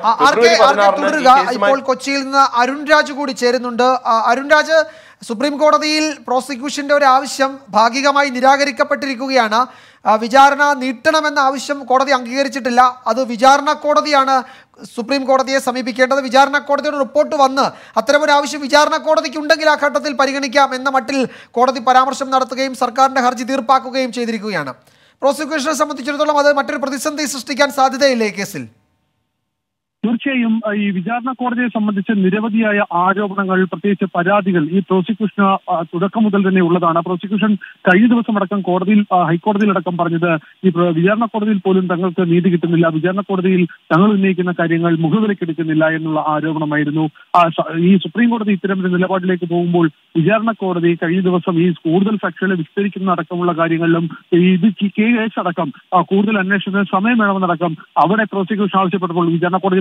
കൊച്ചിയിൽ നിന്ന് അരുൺ രാജ് കൂടി ചേരുന്നുണ്ട്. അരുൺ രാജ്, സുപ്രീം കോടതിയിൽ പ്രോസിക്യൂഷന്റെ ഒരു ആവശ്യം ഭാഗികമായി നിരാകരിക്കപ്പെട്ടിരിക്കുകയാണ്. വിചാരണ നീട്ടണമെന്ന ആവശ്യം കോടതി അംഗീകരിച്ചിട്ടില്ല. അത് വിചാരണ കോടതിയാണ് സുപ്രീം കോടതിയെ സമീപിക്കേണ്ടത്. വിചാരണ കോടതിയുടെ റിപ്പോർട്ട് വന്ന് അത്തരമൊരു ആവശ്യം വിചാരണ കോടതിക്ക് ഉണ്ടെങ്കിൽ ആ ഘട്ടത്തിൽ പരിഗണിക്കാം എന്ന മട്ടിൽ കോടതി പരാമർശം നടത്തുകയും സർക്കാരിന്റെ ഹർജി തീർപ്പാക്കുകയും ചെയ്തിരിക്കുകയാണ്. പ്രോസിക്യൂഷനെ സംബന്ധിച്ചിടത്തോളം അത് മറ്റൊരു പ്രതിസന്ധി സൃഷ്ടിക്കാൻ സാധ്യതയില്ലേ ഈ കേസിൽ? തീർച്ചയായും ഈ വിചാരണ കോടതിയെ സംബന്ധിച്ച് നിരവധിയായ ആരോപണങ്ങൾ, പ്രത്യേകിച്ച് പരാതികൾ ഈ പ്രോസിക്യൂഷന് തുടക്കം മുതൽ തന്നെ ഉള്ളതാണ്. പ്രോസിക്യൂഷൻ കഴിഞ്ഞ ദിവസം അടക്കം കോടതിയിൽ ഹൈക്കോടതിയിലടക്കം പറഞ്ഞത് ഈ വിചാരണ കോടതിയിൽ പോലും തങ്ങൾക്ക് നീതി കിട്ടുന്നില്ല, വിചാരണ കോടതിയിൽ തങ്ങൾ ഉന്നയിക്കുന്ന കാര്യങ്ങൾ മുഖവിലക്കെടുക്കുന്നില്ല എന്നുള്ള ആരോപണമായിരുന്നു. ഈ സുപ്രീം കോടതി ഇത്തരമൊരു നിലപാടിലേക്ക് പോകുമ്പോൾ വിചാരണ കോടതി കഴിഞ്ഞ ദിവസം ഈ കൂടുതൽ സാക്ഷികളെ വിസ്തരിക്കുന്ന അടക്കമുള്ള കാര്യങ്ങളിലും ഇത് കേസ് അടക്കം കൂടുതൽ അന്വേഷണത്തിന് സമയം വേണമെന്നടക്കം അവിടെ പ്രോസിക്യൂഷൻ ആവശ്യപ്പെട്ടപ്പോൾ വിചാരണ കോടതി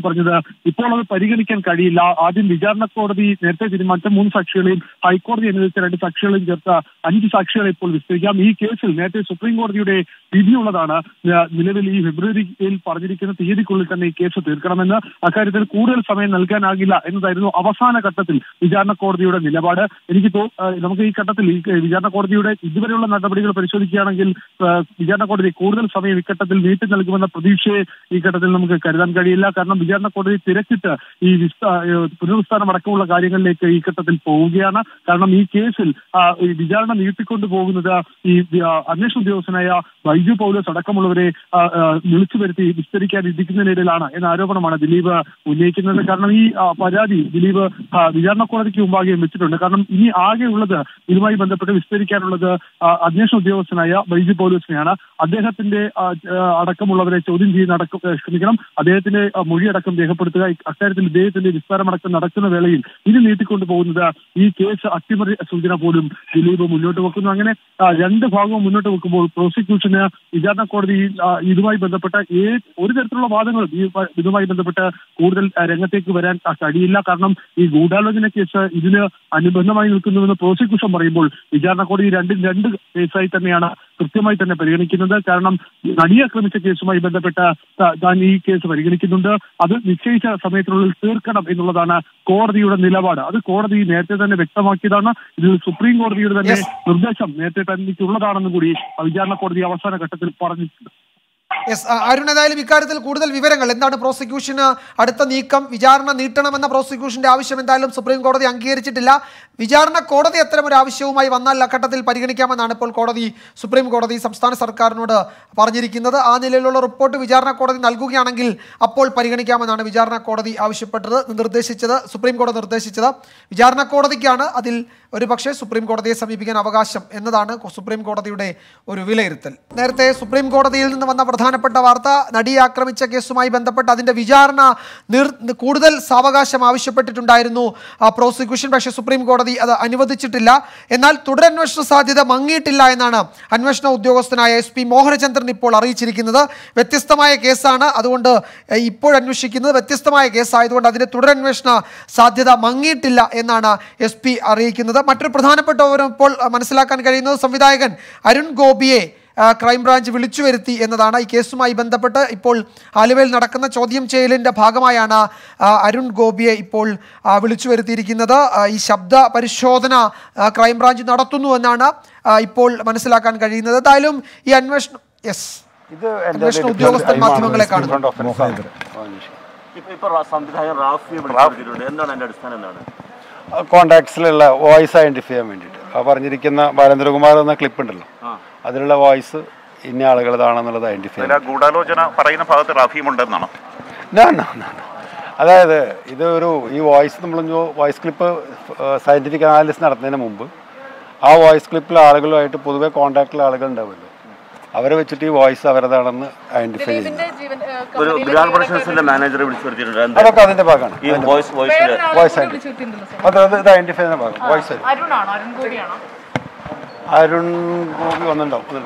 പറഞ്ഞത് ഇപ്പോൾ അത് പരിഗണിക്കാൻ കഴിയില്ല. ആദ്യം വിചാരണ കോടതി നേരത്തെ തീരുമാനിച്ച മൂന്ന് സാക്ഷികളെയും ഹൈക്കോടതി അനുവദിച്ച രണ്ട് സാക്ഷികളെയും ചേർത്ത് അഞ്ച് സാക്ഷികളെ ഇപ്പോൾ വിസ്തരിക്കാം. ഈ കേസിൽ നേരത്തെ സുപ്രീം കോടതിയുടെ വിധിയുള്ളതാണ്. നിലവിൽ ഈ ഫെബ്രുവരിയിൽ പറഞ്ഞിരിക്കുന്ന തീയതിക്കുള്ളിൽ തന്നെ ഈ കേസ് തീർക്കണമെന്ന്, അക്കാര്യത്തിൽ കൂടുതൽ സമയം നൽകാനാകില്ല എന്നതായിരുന്നു അവസാന ഘട്ടത്തിൽ വിചാരണ കോടതിയുടെ നിലപാട്. എനിക്ക് നമുക്ക് ഈ ഘട്ടത്തിൽ ഈ വിചാരണ കോടതിയുടെ ഇതുവരെയുള്ള നടപടികൾ പരിശോധിക്കുകയാണെങ്കിൽ വിചാരണ കോടതി കൂടുതൽ സമയം ഇഘട്ടത്തിൽ നീട്ടി നൽകുമെന്ന പ്രതീക്ഷയെ ഈ ഘട്ടത്തിൽ നമുക്ക് കരുതാൻ കഴിയില്ല. കാരണം വിചാരണ കോടതി തിരക്കിട്ട് ഈ പുനരുസ്ഥാനം അടക്കമുള്ള കാര്യങ്ങളിലേക്ക് ഈ ഘട്ടത്തിൽ പോവുകയാണ്. കാരണം ഈ കേസിൽ വിചാരണ നീട്ടിക്കൊണ്ടു പോകുന്നത് ഈ അന്വേഷണ ഉദ്യോഗസ്ഥനായ ബൈജു പൗലോസ് അടക്കമുള്ളവരെ വിളിച്ചു വരുത്തി വിസ്തരിക്കാൻ ഇരിക്കുന്നതിനിടയിലാണ് എന്ന ആരോപണമാണ് ദിലീപ് ഉന്നയിക്കുന്നത്. കാരണം ഈ പരാതി ദിലീപ് വിചാരണ കോടതിക്ക് മുമ്പാകെ വെച്ചിട്ടുണ്ട്. കാരണം ഇനി ആകെ ഉള്ളത് ഇതുമായി ബന്ധപ്പെട്ട് വിസ്തരിക്കാനുള്ളത് അന്വേഷണ ഉദ്യോഗസ്ഥനായ ബൈജു പൗലോസിനെയാണ്. അദ്ദേഹത്തിന്റെ അടക്കമുള്ളവരെ ചോദ്യം ചെയ്യുന്ന അടക്കം ക്ഷമിക്കണം അദ്ദേഹത്തിന്റെ മൊഴിയടക്കം രേഖപ്പെടുത്തുക, അക്കാര്യത്തിൽ ഇദ്ദേഹത്തിന്റെ വിസ്താരമടക്കം നടക്കുന്ന വേളയിൽ ഇനി നീട്ടിക്കൊണ്ടു പോകുന്നത് ഈ കേസ് അട്ടിമറി സൂചന പോലും ദിലീപ് മുന്നോട്ട് വെക്കുന്നു. അങ്ങനെ രണ്ട് ഭാഗവും മുന്നോട്ട് വെക്കുമ്പോൾ പ്രോസിക്യൂഷന് വിചാരണ കോടതി ഇതുമായി ബന്ധപ്പെട്ട ഏത് ഒരു തരത്തിലുള്ള വാദങ്ങളും ഈ ഇതുമായി ബന്ധപ്പെട്ട് കൂടുതൽ രംഗത്തേക്ക് വരാൻ കഴിയില്ല. കാരണം ഈ ഗൂഢാലോചന കേസ് ഇതിന് അനുബന്ധമായി നിൽക്കുന്നുവെന്ന് പ്രോസിക്യൂഷൻ പറയുമ്പോൾ വിചാരണ കോടതി രണ്ടും രണ്ട് കേസായി തന്നെയാണ് കൃത്യമായി തന്നെ പരിഗണിക്കുന്നത്. കാരണം നടിയെ ആക്രമിച്ച കേസുമായി ബന്ധപ്പെട്ട താൻ ഈ കേസ് പരിഗണിക്കുന്നുണ്ട്, അത് നിശ്ചയിച്ച സമയത്തിനുള്ളിൽ തീർക്കണം എന്നുള്ളതാണ് കോടതിയുടെ നിലപാട്. അത് കോടതി നേരത്തെ തന്നെ വ്യക്തമാക്കിയതാണ്. ഇതിൽ സുപ്രീം കോടതിയുടെ തന്നെ നിർദ്ദേശം നേരത്തെ തന്നെ ഉള്ളതാണെന്നും കൂടി വിചാരണ കോടതി അവസാന ഘട്ടത്തിൽ പറഞ്ഞിട്ടുണ്ട്. യെസ് അരുൺ, ഏതായാലും ഇക്കാര്യത്തിൽ കൂടുതൽ വിവരങ്ങൾ എന്താണ് പ്രോസിക്യൂഷന് അടുത്ത നീക്കം? വിചാരണ നീട്ടണമെന്ന പ്രോസിക്യൂഷന്റെ ആവശ്യം എന്തായാലും സുപ്രീം കോടതി അംഗീകരിച്ചിട്ടില്ല. വിചാരണ കോടതി അത്തരമൊരു ആവശ്യവുമായി വന്നാൽ അഘട്ടത്തിൽ പരിഗണിക്കാമെന്നാണ് ഇപ്പോൾ കോടതി സുപ്രീം കോടതി സംസ്ഥാന സർക്കാരിനോട് പറഞ്ഞിരിക്കുന്നത്. ആ നിലയിലുള്ള റിപ്പോർട്ട് വിചാരണ കോടതി നൽകുകയാണെങ്കിൽ അപ്പോൾ പരിഗണിക്കാമെന്നാണ് വിചാരണ കോടതി ആവശ്യപ്പെട്ടത് നിർദ്ദേശിച്ചത് സുപ്രീം കോടതി നിർദ്ദേശിച്ചത്. വിചാരണ കോടതിക്കാണ് അതിൽ ഒരു പക്ഷേ സുപ്രീം കോടതിയെ സമീപിക്കാൻ അവകാശം എന്നതാണ് സുപ്രീം കോടതിയുടെ ഒരു വിലയിരുത്തൽ. നേരത്തെ സുപ്രീം കോടതിയിൽ നിന്ന് വന്ന പ്രധാനപ്പെട്ട വാർത്ത, നടിയെ ആക്രമിച്ച കേസുമായി ബന്ധപ്പെട്ട് അതിൻ്റെ വിചാരണ കൂടുതൽ സാവകാശം ആവശ്യപ്പെട്ടിട്ടുണ്ടായിരുന്നു പ്രോസിക്യൂഷൻ. പക്ഷേ സുപ്രീം കോടതി അത് അനുവദിച്ചിട്ടില്ല. എന്നാൽ തുടരന്വേഷണ സാധ്യത മങ്ങിയിട്ടില്ല എന്നാണ് അന്വേഷണ ഉദ്യോഗസ്ഥനായ എസ് പി മോഹനചന്ദ്രൻ ഇപ്പോൾ അറിയിച്ചിരിക്കുന്നത്. വ്യത്യസ്തമായ കേസാണ്, അതുകൊണ്ട് ഇപ്പോൾ അന്വേഷിക്കുന്നത് വ്യത്യസ്തമായ കേസായതുകൊണ്ട് അതിൻ്റെ തുടരന്വേഷണ സാധ്യത മങ്ങിയിട്ടില്ല എന്നാണ് എസ് പി അറിയിക്കുന്നത്. മറ്റൊരു പ്രധാനപ്പെട്ട വിവരം ഇപ്പോൾ മനസ്സിലാക്കാൻ കഴിയുന്നത് സംവിധായകൻ അരുൺ ഗോപിയെ ക്രൈംബ്രാഞ്ച് വിളിച്ചു വരുത്തി എന്നതാണ്. ഈ കേസുമായി ബന്ധപ്പെട്ട് ഇപ്പോൾ ആലുവയിൽ നടക്കുന്ന ചോദ്യം ചെയ്യലിൻ്റെ ഭാഗമായാണ് അരുൺ ഗോപിയെ ഇപ്പോൾ വിളിച്ചു വരുത്തിയിരിക്കുന്നത്. ഈ ശബ്ദ പരിശോധന ക്രൈംബ്രാഞ്ച് നടത്തുന്നു എന്നാണ് ഇപ്പോൾ മനസ്സിലാക്കാൻ കഴിയുന്നത്. എന്തായാലും ഈ അന്വേഷണം യെസ് ഇത് അന്വേഷണ ഉദ്യോഗസ്ഥർ മാധ്യമങ്ങളെ കാണുന്നു. കോണ്ടാക്ട്സിലുള്ള വോയിസ് ഐഡന്റിഫൈ ചെയ്യാൻ വേണ്ടിയിട്ട് ആ പറഞ്ഞിരിക്കുന്ന ബാലേന്ദ്രകുമാർ എന്ന ക്ലിപ്പ് ഉണ്ടല്ലോ, അതിലുള്ള വോയിസ് ഇന്ന ആളുകളതാണെന്നുള്ളത് ഐഡന്റിഫൈ ചെയ്യാൻ. ഗൂഢാലോചന പറയുന്ന ഭാഗത്ത് റാഫിയും ഉണ്ടെന്നാണ്. അതായത് ഇത് ഒരു ഈ വോയിസ് നമ്മൾ വോയിസ് ക്ലിപ്പ് സയന്റിഫിക് അനാലിസിസ് നടത്തുന്നതിന് മുമ്പ് ആ വോയിസ് ക്ലിപ്പിൽ ആളുകളുമായിട്ട് പൊതുവെ കോണ്ടാക്റ്റിലെ ആളുകൾ ഉണ്ടാവുമല്ലോ, അവരെ വെച്ചിട്ട് ഈ വോയിസ് അവരതാണെന്ന് ഐഡന്റിഫൈ ചെയ്യുന്നത്. അതൊക്കെ അതിന്റെ ഭാഗമാണ്. അത് ഇത് ഐഡന്റിഫൈ ചെയ്യുന്ന ഭാഗം വോയിസ്. അരുൺ ഗോപി ഒന്നുണ്ടാവും.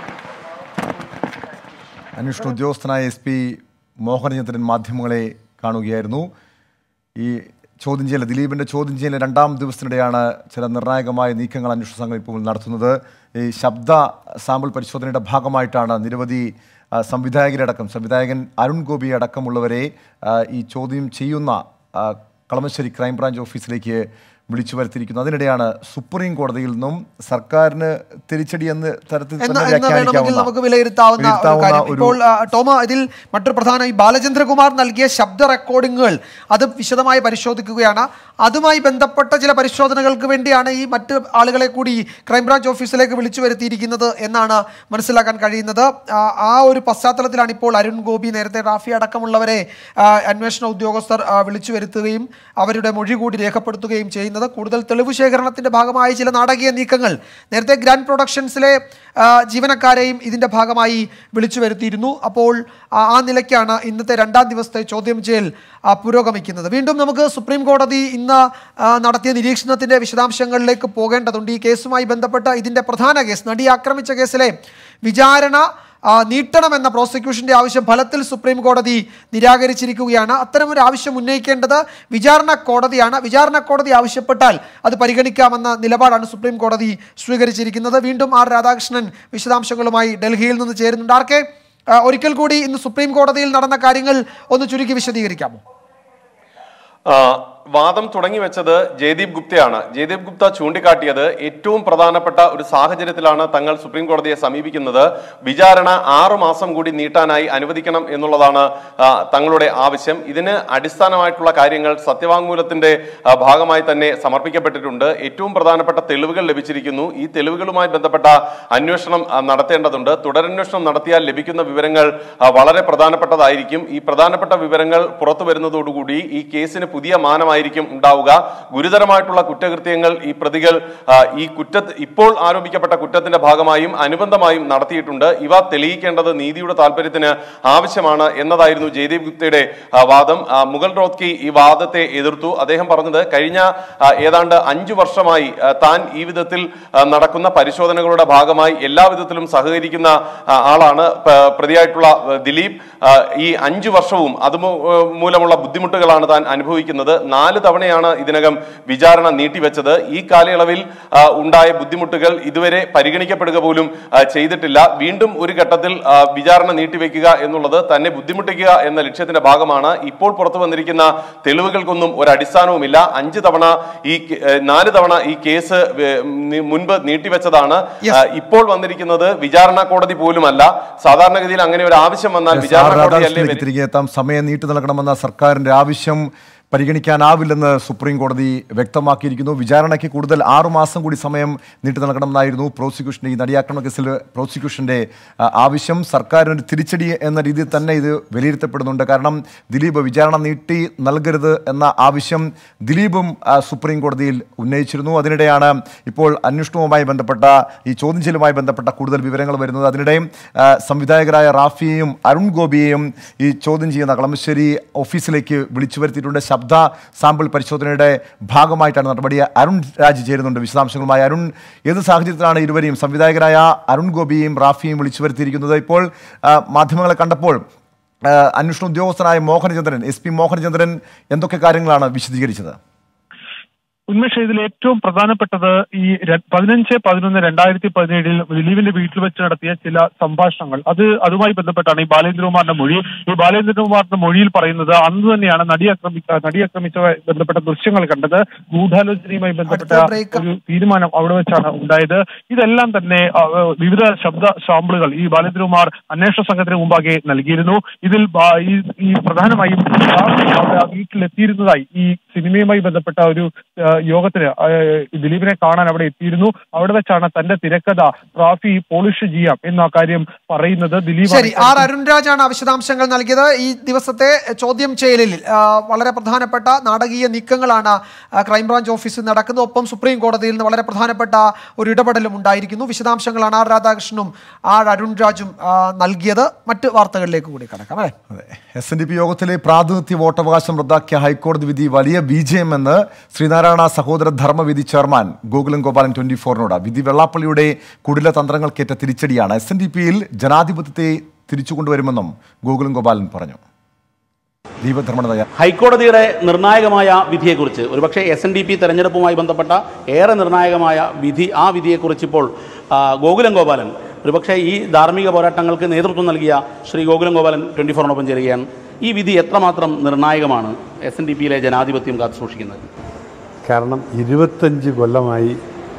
അന്വേഷണ ഉദ്യോഗസ്ഥനായ എസ് പി മോഹനചന്ദ്രൻ മാധ്യമങ്ങളെ കാണുകയായിരുന്നു. ഈ ചോദ്യം ചെയ്യൽ ദിലീപിൻ്റെ ചോദ്യം ചെയ്യലിൻ്റെ രണ്ടാം ദിവസത്തിനിടെയാണ് ചില നിർണായകമായ നീക്കങ്ങൾ അന്വേഷണ സംഘം ഇപ്പോൾ നടത്തുന്നത്. ഈ ശബ്ദ സാമ്പിൾ പരിശോധനയുടെ ഭാഗമായിട്ടാണ് നിരവധി സംവിധായകരടക്കം സംവിധായകൻ അരുൺ ഗോപി അടക്കമുള്ളവരെ ഈ ചോദ്യം ചെയ്യുന്ന കളമശ്ശേരി ക്രൈംബ്രാഞ്ച് ഓഫീസിലേക്ക് വിളിച്ചു വരുത്തിയിരിക്കുന്നു. അതിനിടെയാണ് സുപ്രീം കോടതിയിൽ നിന്നും സർക്കാരിന് തിരിച്ചടി എന്ന തരത്തിൽ നമുക്ക് വിലയിരുത്താവുന്ന ഇപ്പോൾ ടോമ ഇതിൽ മറ്റൊരു പ്രധാന ഈ ബാലചന്ദ്രകുമാർ നൽകിയ ശബ്ദ റെക്കോർഡിങ്ങുകൾ അത് വിശദമായി പരിശോധിക്കുകയാണ്. അതുമായി ബന്ധപ്പെട്ട ചില പരിശോധനകൾക്ക് വേണ്ടിയാണ് ഈ മറ്റ് ആളുകളെ കൂടി ക്രൈംബ്രാഞ്ച് ഓഫീസിലേക്ക് വിളിച്ചു വരുത്തിയിരിക്കുന്നത് എന്നാണ് മനസ്സിലാക്കാൻ കഴിയുന്നത്. ആ ഒരു പശ്ചാത്തലത്തിലാണ് ഇപ്പോൾ അരുൺ ഗോപി നേരത്തെ റാഫി അടക്കമുള്ളവരെ അന്വേഷണ ഉദ്യോഗസ്ഥർ വിളിച്ചു വരുത്തുകയും അവരുടെ മൊഴി കൂടി രേഖപ്പെടുത്തുകയും ചെയ്യുന്നത്. കൂടുതൽ തെളിവ് ശേഖരണത്തിന്റെ ഭാഗമായി ചില നാടകീയ നീക്കങ്ങൾ നേരത്തെ ഗ്രാൻഡ് പ്രൊഡക്ഷൻസിലെ ജീവനക്കാരെയും ഇതിന്റെ ഭാഗമായി വിളിച്ചു വരുത്തിയിരുന്നു. അപ്പോൾ ആ നിലയ്ക്കാണ് ഇന്നത്തെ രണ്ടാം ദിവസത്തെ ചോദ്യം ചെയ്യൽ പുരോഗമിക്കുന്നത്. വീണ്ടും നമുക്ക് സുപ്രീം കോടതി ഇന്ന് നടത്തിയ നിരീക്ഷണത്തിന്റെ വിശദാംശങ്ങളിലേക്ക് പോകേണ്ടതുണ്ട്. ഈ കേസുമായി ബന്ധപ്പെട്ട ഇതിന്റെ പ്രധാന കേസ് നടി ആക്രമിച്ച കേസിലെ വിചാരണ നീട്ടണമെന്ന പ്രോസിക്യൂഷന്റെ ആവശ്യം ഫലത്തിൽ സുപ്രീം കോടതി നിരാകരിച്ചിരിക്കുകയാണ്. അത്തരമൊരു ആവശ്യം ഉന്നയിക്കേണ്ടത് വിചാരണ കോടതിയാണ്. വിചാരണ കോടതി ആവശ്യപ്പെട്ടാൽ അത് പരിഗണിക്കാമെന്ന നിലപാടാണ് സുപ്രീം കോടതി സ്വീകരിച്ചിരിക്കുന്നത്. വീണ്ടും ആർ രാധാകൃഷ്ണൻ വിശദാംശങ്ങളുമായി ഡൽഹിയിൽ നിന്ന് ചേരുന്നുണ്ട്. ആർക്കെ, ഒരിക്കൽ കൂടി ഇന്ന് സുപ്രീം കോടതിയിൽ നടന്ന കാര്യങ്ങൾ ഒന്ന് ചുരുക്കി വിശദീകരിക്കാമോ? വാദം തുടങ്ങി വെച്ചത് ജയദീപ് ഗുപ്തയാണ്. ജയദീപ് ഗുപ്ത ചൂണ്ടിക്കാട്ടിയത് ഏറ്റവും പ്രധാനപ്പെട്ട ഒരു സാഹചര്യത്തിലാണ് തങ്ങൾ സുപ്രീം കോടതിയെ സമീപിക്കുന്നത്. വിചാരണ ആറു മാസം കൂടി നീട്ടാനായി അനുവദിക്കണം എന്നുള്ളതാണ് തങ്ങളുടെ ആവശ്യം. ഇതിന് അടിസ്ഥാനമായിട്ടുള്ള കാര്യങ്ങൾ സത്യവാങ്മൂലത്തിന്റെ ഭാഗമായി തന്നെ സമർപ്പിക്കപ്പെട്ടിട്ടുണ്ട്. ഏറ്റവും പ്രധാനപ്പെട്ട തെളിവുകൾ ലഭിച്ചിരിക്കുന്നു. ഈ തെളിവുകളുമായി ബന്ധപ്പെട്ട അന്വേഷണം നടത്തേണ്ടതുണ്ട്. തുടരന്വേഷണം നടത്തിയാൽ ലഭിക്കുന്ന വിവരങ്ങൾ വളരെ പ്രധാനപ്പെട്ടതായിരിക്കും. ഈ പ്രധാനപ്പെട്ട വിവരങ്ങൾ പുറത്തു വരുന്നതോടുകൂടി ഈ കേസിന് പുതിയ മാനമായി ഉണ്ടാവുക. ഗുരുതരമായിട്ടുള്ള കുറ്റകൃത്യങ്ങൾ ഈ പ്രതികൾ ഈ കുറ്റ ഇപ്പോൾ ആരോപിക്കപ്പെട്ട കുറ്റത്തിന്റെ ഭാഗമായും അനുബന്ധമായും നടത്തിയിട്ടുണ്ട്. ഇവ തെളിയിക്കേണ്ടത് നീതിയുടെ താല്പര്യത്തിന് ആവശ്യമാണ് എന്നതായിരുന്നു ജയദീപ് ഗുപ്തയുടെ വാദം. മുഗൾ റോത്കി ഈ വാദത്തെ എതിർത്തു. അദ്ദേഹം പറഞ്ഞത് കഴിഞ്ഞ ഏതാണ്ട് അഞ്ചു വർഷമായി താൻ ഈ വിധത്തിൽ നടക്കുന്ന പരിശോധനകളുടെ ഭാഗമായി എല്ലാ വിധത്തിലും സഹകരിക്കുന്ന ആളാണ് പ്രതിയായിട്ടുള്ള ദിലീപ്. ഈ അഞ്ചു വർഷവും അതുമൂലമുള്ള ബുദ്ധിമുട്ടുകളാണ് താൻ അനുഭവിക്കുന്നത്. നാല് തവണയാണ് ഇതിനകം വിചാരണ നീട്ടിവെച്ചത്. ഈ കാലയളവിൽ ഉണ്ടായ ബുദ്ധിമുട്ടുകൾ ഇതുവരെ പരിഗണിക്കപ്പെടുക പോലും ചെയ്തിട്ടില്ല. വീണ്ടും ഒരു ഘട്ടത്തിൽ വിചാരണ നീട്ടിവെക്കുക എന്നുള്ളത് തന്നെ ബുദ്ധിമുട്ടിക്കുക എന്ന ലക്ഷ്യത്തിന്റെ ഭാഗമാണ്. ഇപ്പോൾ പുറത്തു വന്നിരിക്കുന്ന തെളിവുകൾക്കൊന്നും ഒരു അടിസ്ഥാനവുമില്ല. അഞ്ച് തവണ ഈ നാല് തവണ ഈ കേസ് മുൻപ് നീട്ടിവെച്ചതാണ്. ഇപ്പോൾ വന്നിരിക്കുന്നത് വിചാരണ കോടതി പോലുമല്ല. സാധാരണഗതിയിൽ അങ്ങനെ ഒരു ആവശ്യം വന്നാൽ വിചാരണ കോടതി തിരികെ എത്താം. സമയം നീട്ടി നൽകണമെന്ന സർക്കാരിന്റെ ആവശ്യം പരിഗണിക്കാനാവില്ലെന്ന് സുപ്രീം കോടതി വ്യക്തമാക്കിയിരിക്കുന്നു. വിചാരണയ്ക്ക് കൂടുതൽ ആറുമാസം കൂടി സമയം നീട്ടി നൽകണമെന്നായിരുന്നു പ്രോസിക്യൂഷന്റെ ഈ നടിയാക്രമണ കേസിൽ പ്രോസിക്യൂഷന്റെ ആവശ്യം. സർക്കാരിനൊരു തിരിച്ചടി എന്ന രീതിയിൽ തന്നെ ഇത് വിലയിരുത്തപ്പെടുന്നുണ്ട്. കാരണം ദിലീപ് വിചാരണ നീട്ടി നൽകരുത് എന്ന ആവശ്യം ദിലീപും സുപ്രീം കോടതിയിൽ ഉന്നയിച്ചിരുന്നു. അതിനിടെയാണ് ഇപ്പോൾ അന്വേഷണവുമായി ബന്ധപ്പെട്ട ഈ ചോദ്യം ചെയ്യലുമായി ബന്ധപ്പെട്ട കൂടുതൽ വിവരങ്ങൾ വരുന്നത്. അതിനിടെ സംവിധായകരായ റാഫിയെയും അരുൺ ഗോപിയെയും ഈ ചോദ്യം ചെയ്യുന്ന കളമശ്ശേരി ഓഫീസിലേക്ക് വിളിച്ചു വരുത്തിയിട്ടുണ്ട്. ശബ്ദ സാമ്പിൾ പരിശോധനയുടെ ഭാഗമായിട്ടാണ് നടപടി. അരുൺ രാജ് ചേരുന്നുണ്ട് വിശദാംശങ്ങളുമായി. അരുൺ, ഏത് സാഹചര്യത്തിലാണ് ഇരുവരെയും സംവിധായകരായ അരുൺ ഗോപിയെയും റാഫിയെയും വിളിച്ചു വരുത്തിയിരിക്കുന്നത്? ഇപ്പോൾ മാധ്യമങ്ങളെ കണ്ടപ്പോൾ അന്വേഷണ ഉദ്യോഗസ്ഥനായ മോഹനചന്ദ്രൻ എസ് പി മോഹനചന്ദ്രൻ എന്തൊക്കെ കാര്യങ്ങളാണ് വിശദീകരിച്ചത്? ഉന്മേഷ്, ഇതിൽ ഏറ്റവും പ്രധാനപ്പെട്ടത് ഈ പതിനഞ്ച് പതിനൊന്ന് രണ്ടായിരത്തി പതിനേഴിൽ ദിലീപിന്റെ വീട്ടിൽ വെച്ച് നടത്തിയ ചില സംഭാഷണങ്ങൾ, അത് അതുമായി ബന്ധപ്പെട്ടാണ് ഈ ബാലേന്ദ്രകുമാറിന്റെ മൊഴി. ഈ ബാലേന്ദ്രകുമാറിന്റെ മൊഴിയിൽ പറയുന്നത് അന്ന് തന്നെയാണ് നടി ആക്രമിക്ക നടി ആക്രമിച്ചതുമായി ബന്ധപ്പെട്ട ദൃശ്യങ്ങൾ കണ്ടത്. ഗൂഢാലോചനയുമായി ബന്ധപ്പെട്ട ഒരു തീരുമാനം അവിടെ വെച്ചാണ് ഉണ്ടായത്. ഇതെല്ലാം തന്നെ വിവിധ ശബ്ദ സാമ്പിളുകൾ ഈ ബാലേന്ദ്രകുമാർ അന്വേഷണ സംഘത്തിന് മുമ്പാകെ നൽകിയിരുന്നു. ഇതിൽ ഈ പ്രധാനമായും വീട്ടിലെത്തിയിരുന്നതായി ഈ സിനിമയുമായി ബന്ധപ്പെട്ട ഒരു യോഗത്തിന് ദിലീപിനെ കാണാൻ അവിടെ എത്തിയിരുന്നു. അവിടെ വെച്ചാണ് തന്റെ തിരക്കഥ റാഫി പോളിഷ് ചെയ്യാം എന്ന കാര്യം പറയുന്നത് ദിലീപ്. ശരി, ആർ അരുൺരാജാണ് വിശദാംശങ്ങൾ നൽകിയത്. ഈ ദിവസത്തെ ചോദ്യം ചെയ്യലിൽ വളരെ പ്രധാനപ്പെട്ട നാടകീയ നീക്കങ്ങളാണ് ക്രൈംബ്രാഞ്ച് ഓഫീസിൽ നടക്കുന്നത്. ഒപ്പം സുപ്രീം കോടതിയിൽ നിന്ന് വളരെ പ്രധാനപ്പെട്ട ഒരു ഇടപെടലും ഉണ്ടായിരിക്കുന്നു. വിശദാംശങ്ങളാണ് ആർ രാധാകൃഷ്ണനും ആർ അരുൺരാജും നൽകിയത്. മറ്റ് വാർത്തകളിലേക്ക് കൂടി കടക്കാം. അല്ലേ, എസ് എൻ ഡി പി യോഗത്തിലെ പ്രാതിനിധ്യ വോട്ടവകാശം റദ്ദാക്കിയ ഹൈക്കോടതി വിധി വലിയ വിജയമെന്ന് ശ്രീനാരായണ സഹോദര ധർമ്മവിധി ചെയർമാൻ ഗോകുലം ഗോപാലൻ ട്വന്റി ഫോറിനോട്. വിധി വെള്ളാപ്പള്ളിയുടെ കുടില തന്ത്രങ്ങൾക്കേറ്റ തിരിച്ചടിയാണ്. എസ് എൻ ഡി പിയിൽ ജനാധിപത്യത്തെ തിരിച്ചുകൊണ്ടുവരുമെന്നും ഗോകുലം ഗോപാലൻ പറഞ്ഞു. ഹൈക്കോടതിയുടെ നിർണായകമായ വിധിയെക്കുറിച്ച്, ഒരുപക്ഷെ എസ് എൻ ഡി പി തെരഞ്ഞെടുപ്പുമായി ബന്ധപ്പെട്ട ഏറെ നിർണായകമായ വിധി, ആ വിധിയെക്കുറിച്ച് ഇപ്പോൾ ഗോകുലം ഗോപാലൻ, ഒരുപക്ഷെ ഈ ധാർമ്മിക പോരാട്ടങ്ങൾക്ക് നേതൃത്വം നൽകിയ ശ്രീ ഗോകുലം ഗോപാലൻ ട്വന്റി ഫോറിനൊപ്പം ചേരുകയാണ്. ഈ വിധി എത്രമാത്രം നിർണായകമാണ് എസ് എൻ ഡി പിയിലെ ജനാധിപത്യം കാത്തുസൂക്ഷിക്കുന്നത്? കാരണം ഇരുപത്തഞ്ച് കൊല്ലമായി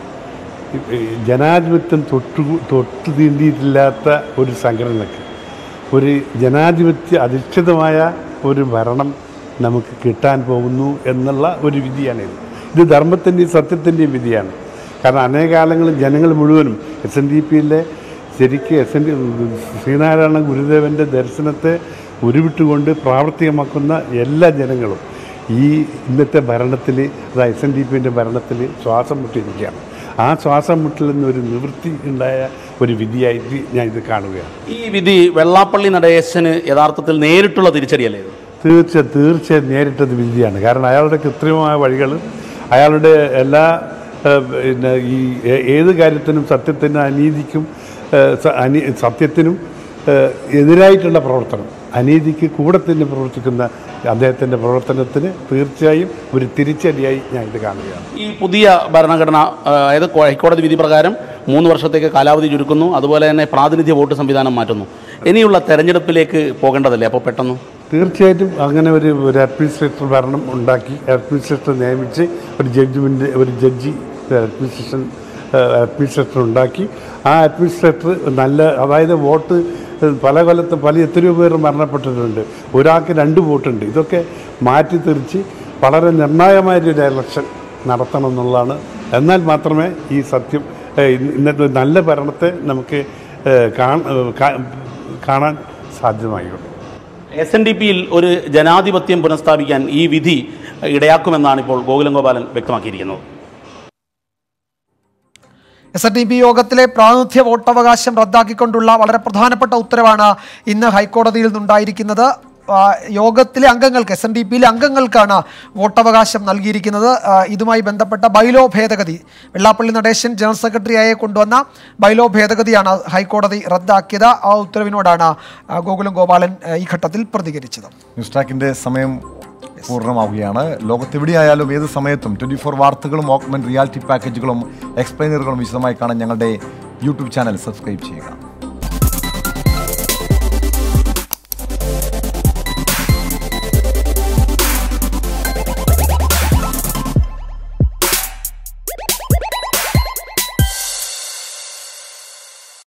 ജനാധിപത്യം തൊട്ടു തൊട്ടു തീണ്ടിയിട്ടില്ലാത്ത ഒരു സംഘടനയ്ക്ക് ഒരു ജനാധിപത്യ അധിഷ്ഠിതമായ ഒരു ഭരണം നമുക്ക് കിട്ടാൻ പോകുന്നു എന്നുള്ള ഒരു വിധിയാണിത്. ഇത് ധർമ്മത്തിൻ്റെയും സത്യത്തിൻ്റെയും വിധിയാണ്. കാരണം അനേകാലങ്ങളിൽ ജനങ്ങൾ മുഴുവനും എസ് എൻ ഡി പിയിലെ ശരിക്ക് എസ് എൻ ഡി ശ്രീനാരായണ ഗുരുദേവൻ്റെ ദർശനത്തെ ഉരുവിട്ടുകൊണ്ട് പ്രാവർത്തികമാക്കുന്ന എല്ലാ ജനങ്ങളും ഈ ഇന്നത്തെ ഭരണത്തിൽ, അതായത് എസ് എൻ ഡി പിൻ്റെ ഭരണത്തിൽ ശ്വാസം മുട്ടിയിരിക്കുകയാണ്. ആ ശ്വാസം മുട്ടിൽ നിന്നൊരു നിവൃത്തി ഉണ്ടായ ഒരു വിധിയായിട്ട് ഞാൻ ഇത് കാണുകയാണ്. ഈ വിധി വെള്ളാപ്പള്ളി നടേശന് യഥാർത്ഥത്തിൽ നേരിട്ടുള്ള തിരിച്ചടിയല്ലേ? തീർച്ച തീർച്ചയായും നേരിട്ടത് വിധിയാണ്. കാരണം അയാളുടെ കൃത്രിമമായ വഴികൾ, അയാളുടെ എല്ലാ പിന്നെ ഈ ഏത് കാര്യത്തിനും സത്യത്തിനും അനീതിക്കും അനി സത്യത്തിനും എതിരായിട്ടുള്ള പ്രവർത്തനം, അനീതിക്ക് കൂടെ തന്നെ പ്രവർത്തിക്കുന്ന അദ്ദേഹത്തിൻ്റെ പ്രവർത്തനത്തിന് തീർച്ചയായും ഒരു തിരിച്ചടിയായി ഞാൻ ഇത് കാണുകയാണ്. ഈ പുതിയ ഭരണഘടന അതായത് ഹൈക്കോടതി വിധി പ്രകാരം മൂന്ന് വർഷത്തേക്ക് കാലാവധി ചുരുക്കുന്നു, അതുപോലെ തന്നെ പ്രാതിനിധ്യ വോട്ട് സംവിധാനം മാറ്റുന്നു. ഇനിയുള്ള തെരഞ്ഞെടുപ്പിലേക്ക് പോകേണ്ടതല്ലേ അപ്പോൾ പെട്ടെന്ന്? തീർച്ചയായിട്ടും അങ്ങനെ ഒരു ഒരു അഡ്മിനിസ്ട്രേറ്റർ ഭരണം ഉണ്ടാക്കി അഡ്മിനിസ്ട്രേറ്റർ നിയമിച്ച് ഒരു ജഡ്ജ്മെൻറ്റ് ഒരു ജഡ്ജി അഡ്മിനിസ്ട്രേഷൻ അഡ്മിനിസ്ട്രേറ്റർ ഉണ്ടാക്കി ആ അഡ്മിനിസ്ട്രേറ്റർ നല്ല അതായത് വോട്ട് പല കൊല്ലത്ത് പല എത്രയോ പേർ മരണപ്പെട്ടിട്ടുണ്ട്, ഒരാൾക്ക് രണ്ട് വോട്ടുണ്ട്. ഇതൊക്കെ മാറ്റി തിരിച്ച് വളരെ നിർണായകമായൊരു ഇലക്ഷൻ നടത്തണം എന്നുള്ളതാണ്. എന്നാൽ മാത്രമേ ഈ സത്യം ഇന്നത്തെ നല്ല ഭരണത്തെ നമുക്ക് കാണാൻ സാധ്യമായുള്ളൂ. എസ് എൻ ഡി പിയിൽ ഒരു ജനാധിപത്യം പുനഃസ്ഥാപിക്കാൻ ഈ വിധി ഇടയാക്കുമെന്നാണ് ഇപ്പോൾ ഗോകുലം ഗോപാലൻ വ്യക്തമാക്കിയിരിക്കുന്നത്. എസ് എൻ ഡി പി യോഗത്തിലെ പ്രാതിനിധ്യ വോട്ടവകാശം റദ്ദാക്കിക്കൊണ്ടുള്ള വളരെ പ്രധാനപ്പെട്ട ഉത്തരവാണ് ഇന്ന് ഹൈക്കോടതിയിൽ നിന്നുണ്ടായിരിക്കുന്നത്. യോഗത്തിലെ അംഗങ്ങൾക്ക് എസ് എൻ ഡി പിയിലെ അംഗങ്ങൾക്കാണ് വോട്ടവകാശം നൽകിയിരിക്കുന്നത്. ഇതുമായി ബന്ധപ്പെട്ട ബൈലോ ഭേദഗതി വെള്ളാപ്പള്ളി നടേശൻ ജനറൽ സെക്രട്ടറിയായി കൊണ്ടുവന്ന ബൈലോ ഭേദഗതിയാണ് ഹൈക്കോടതി റദ്ദാക്കിയത്. ആ ഉത്തരവിനോടാണ് ഗോകുലം ഗോപാലൻ ഈ ഘട്ടത്തിൽ പ്രതികരിച്ചത്. ന്യൂസ് ട്രാക്കിന്റെ സമയം പൂർണ്ണമാവുകയാണ്. ലോകത്തെവിടെയായാലും ഏത് സമയത്തും ട്വന്റി ഫോർ വാർത്തകളും ഓഗ്മെന്റ് റിയാലിറ്റി പാക്കേജുകളും എക്സ്പ്ലെയിനറുകളും വിശദമായി കാണാൻ ഞങ്ങളുടെ യൂട്യൂബ് ചാനൽ സബ്സ്ക്രൈബ് ചെയ്യുക.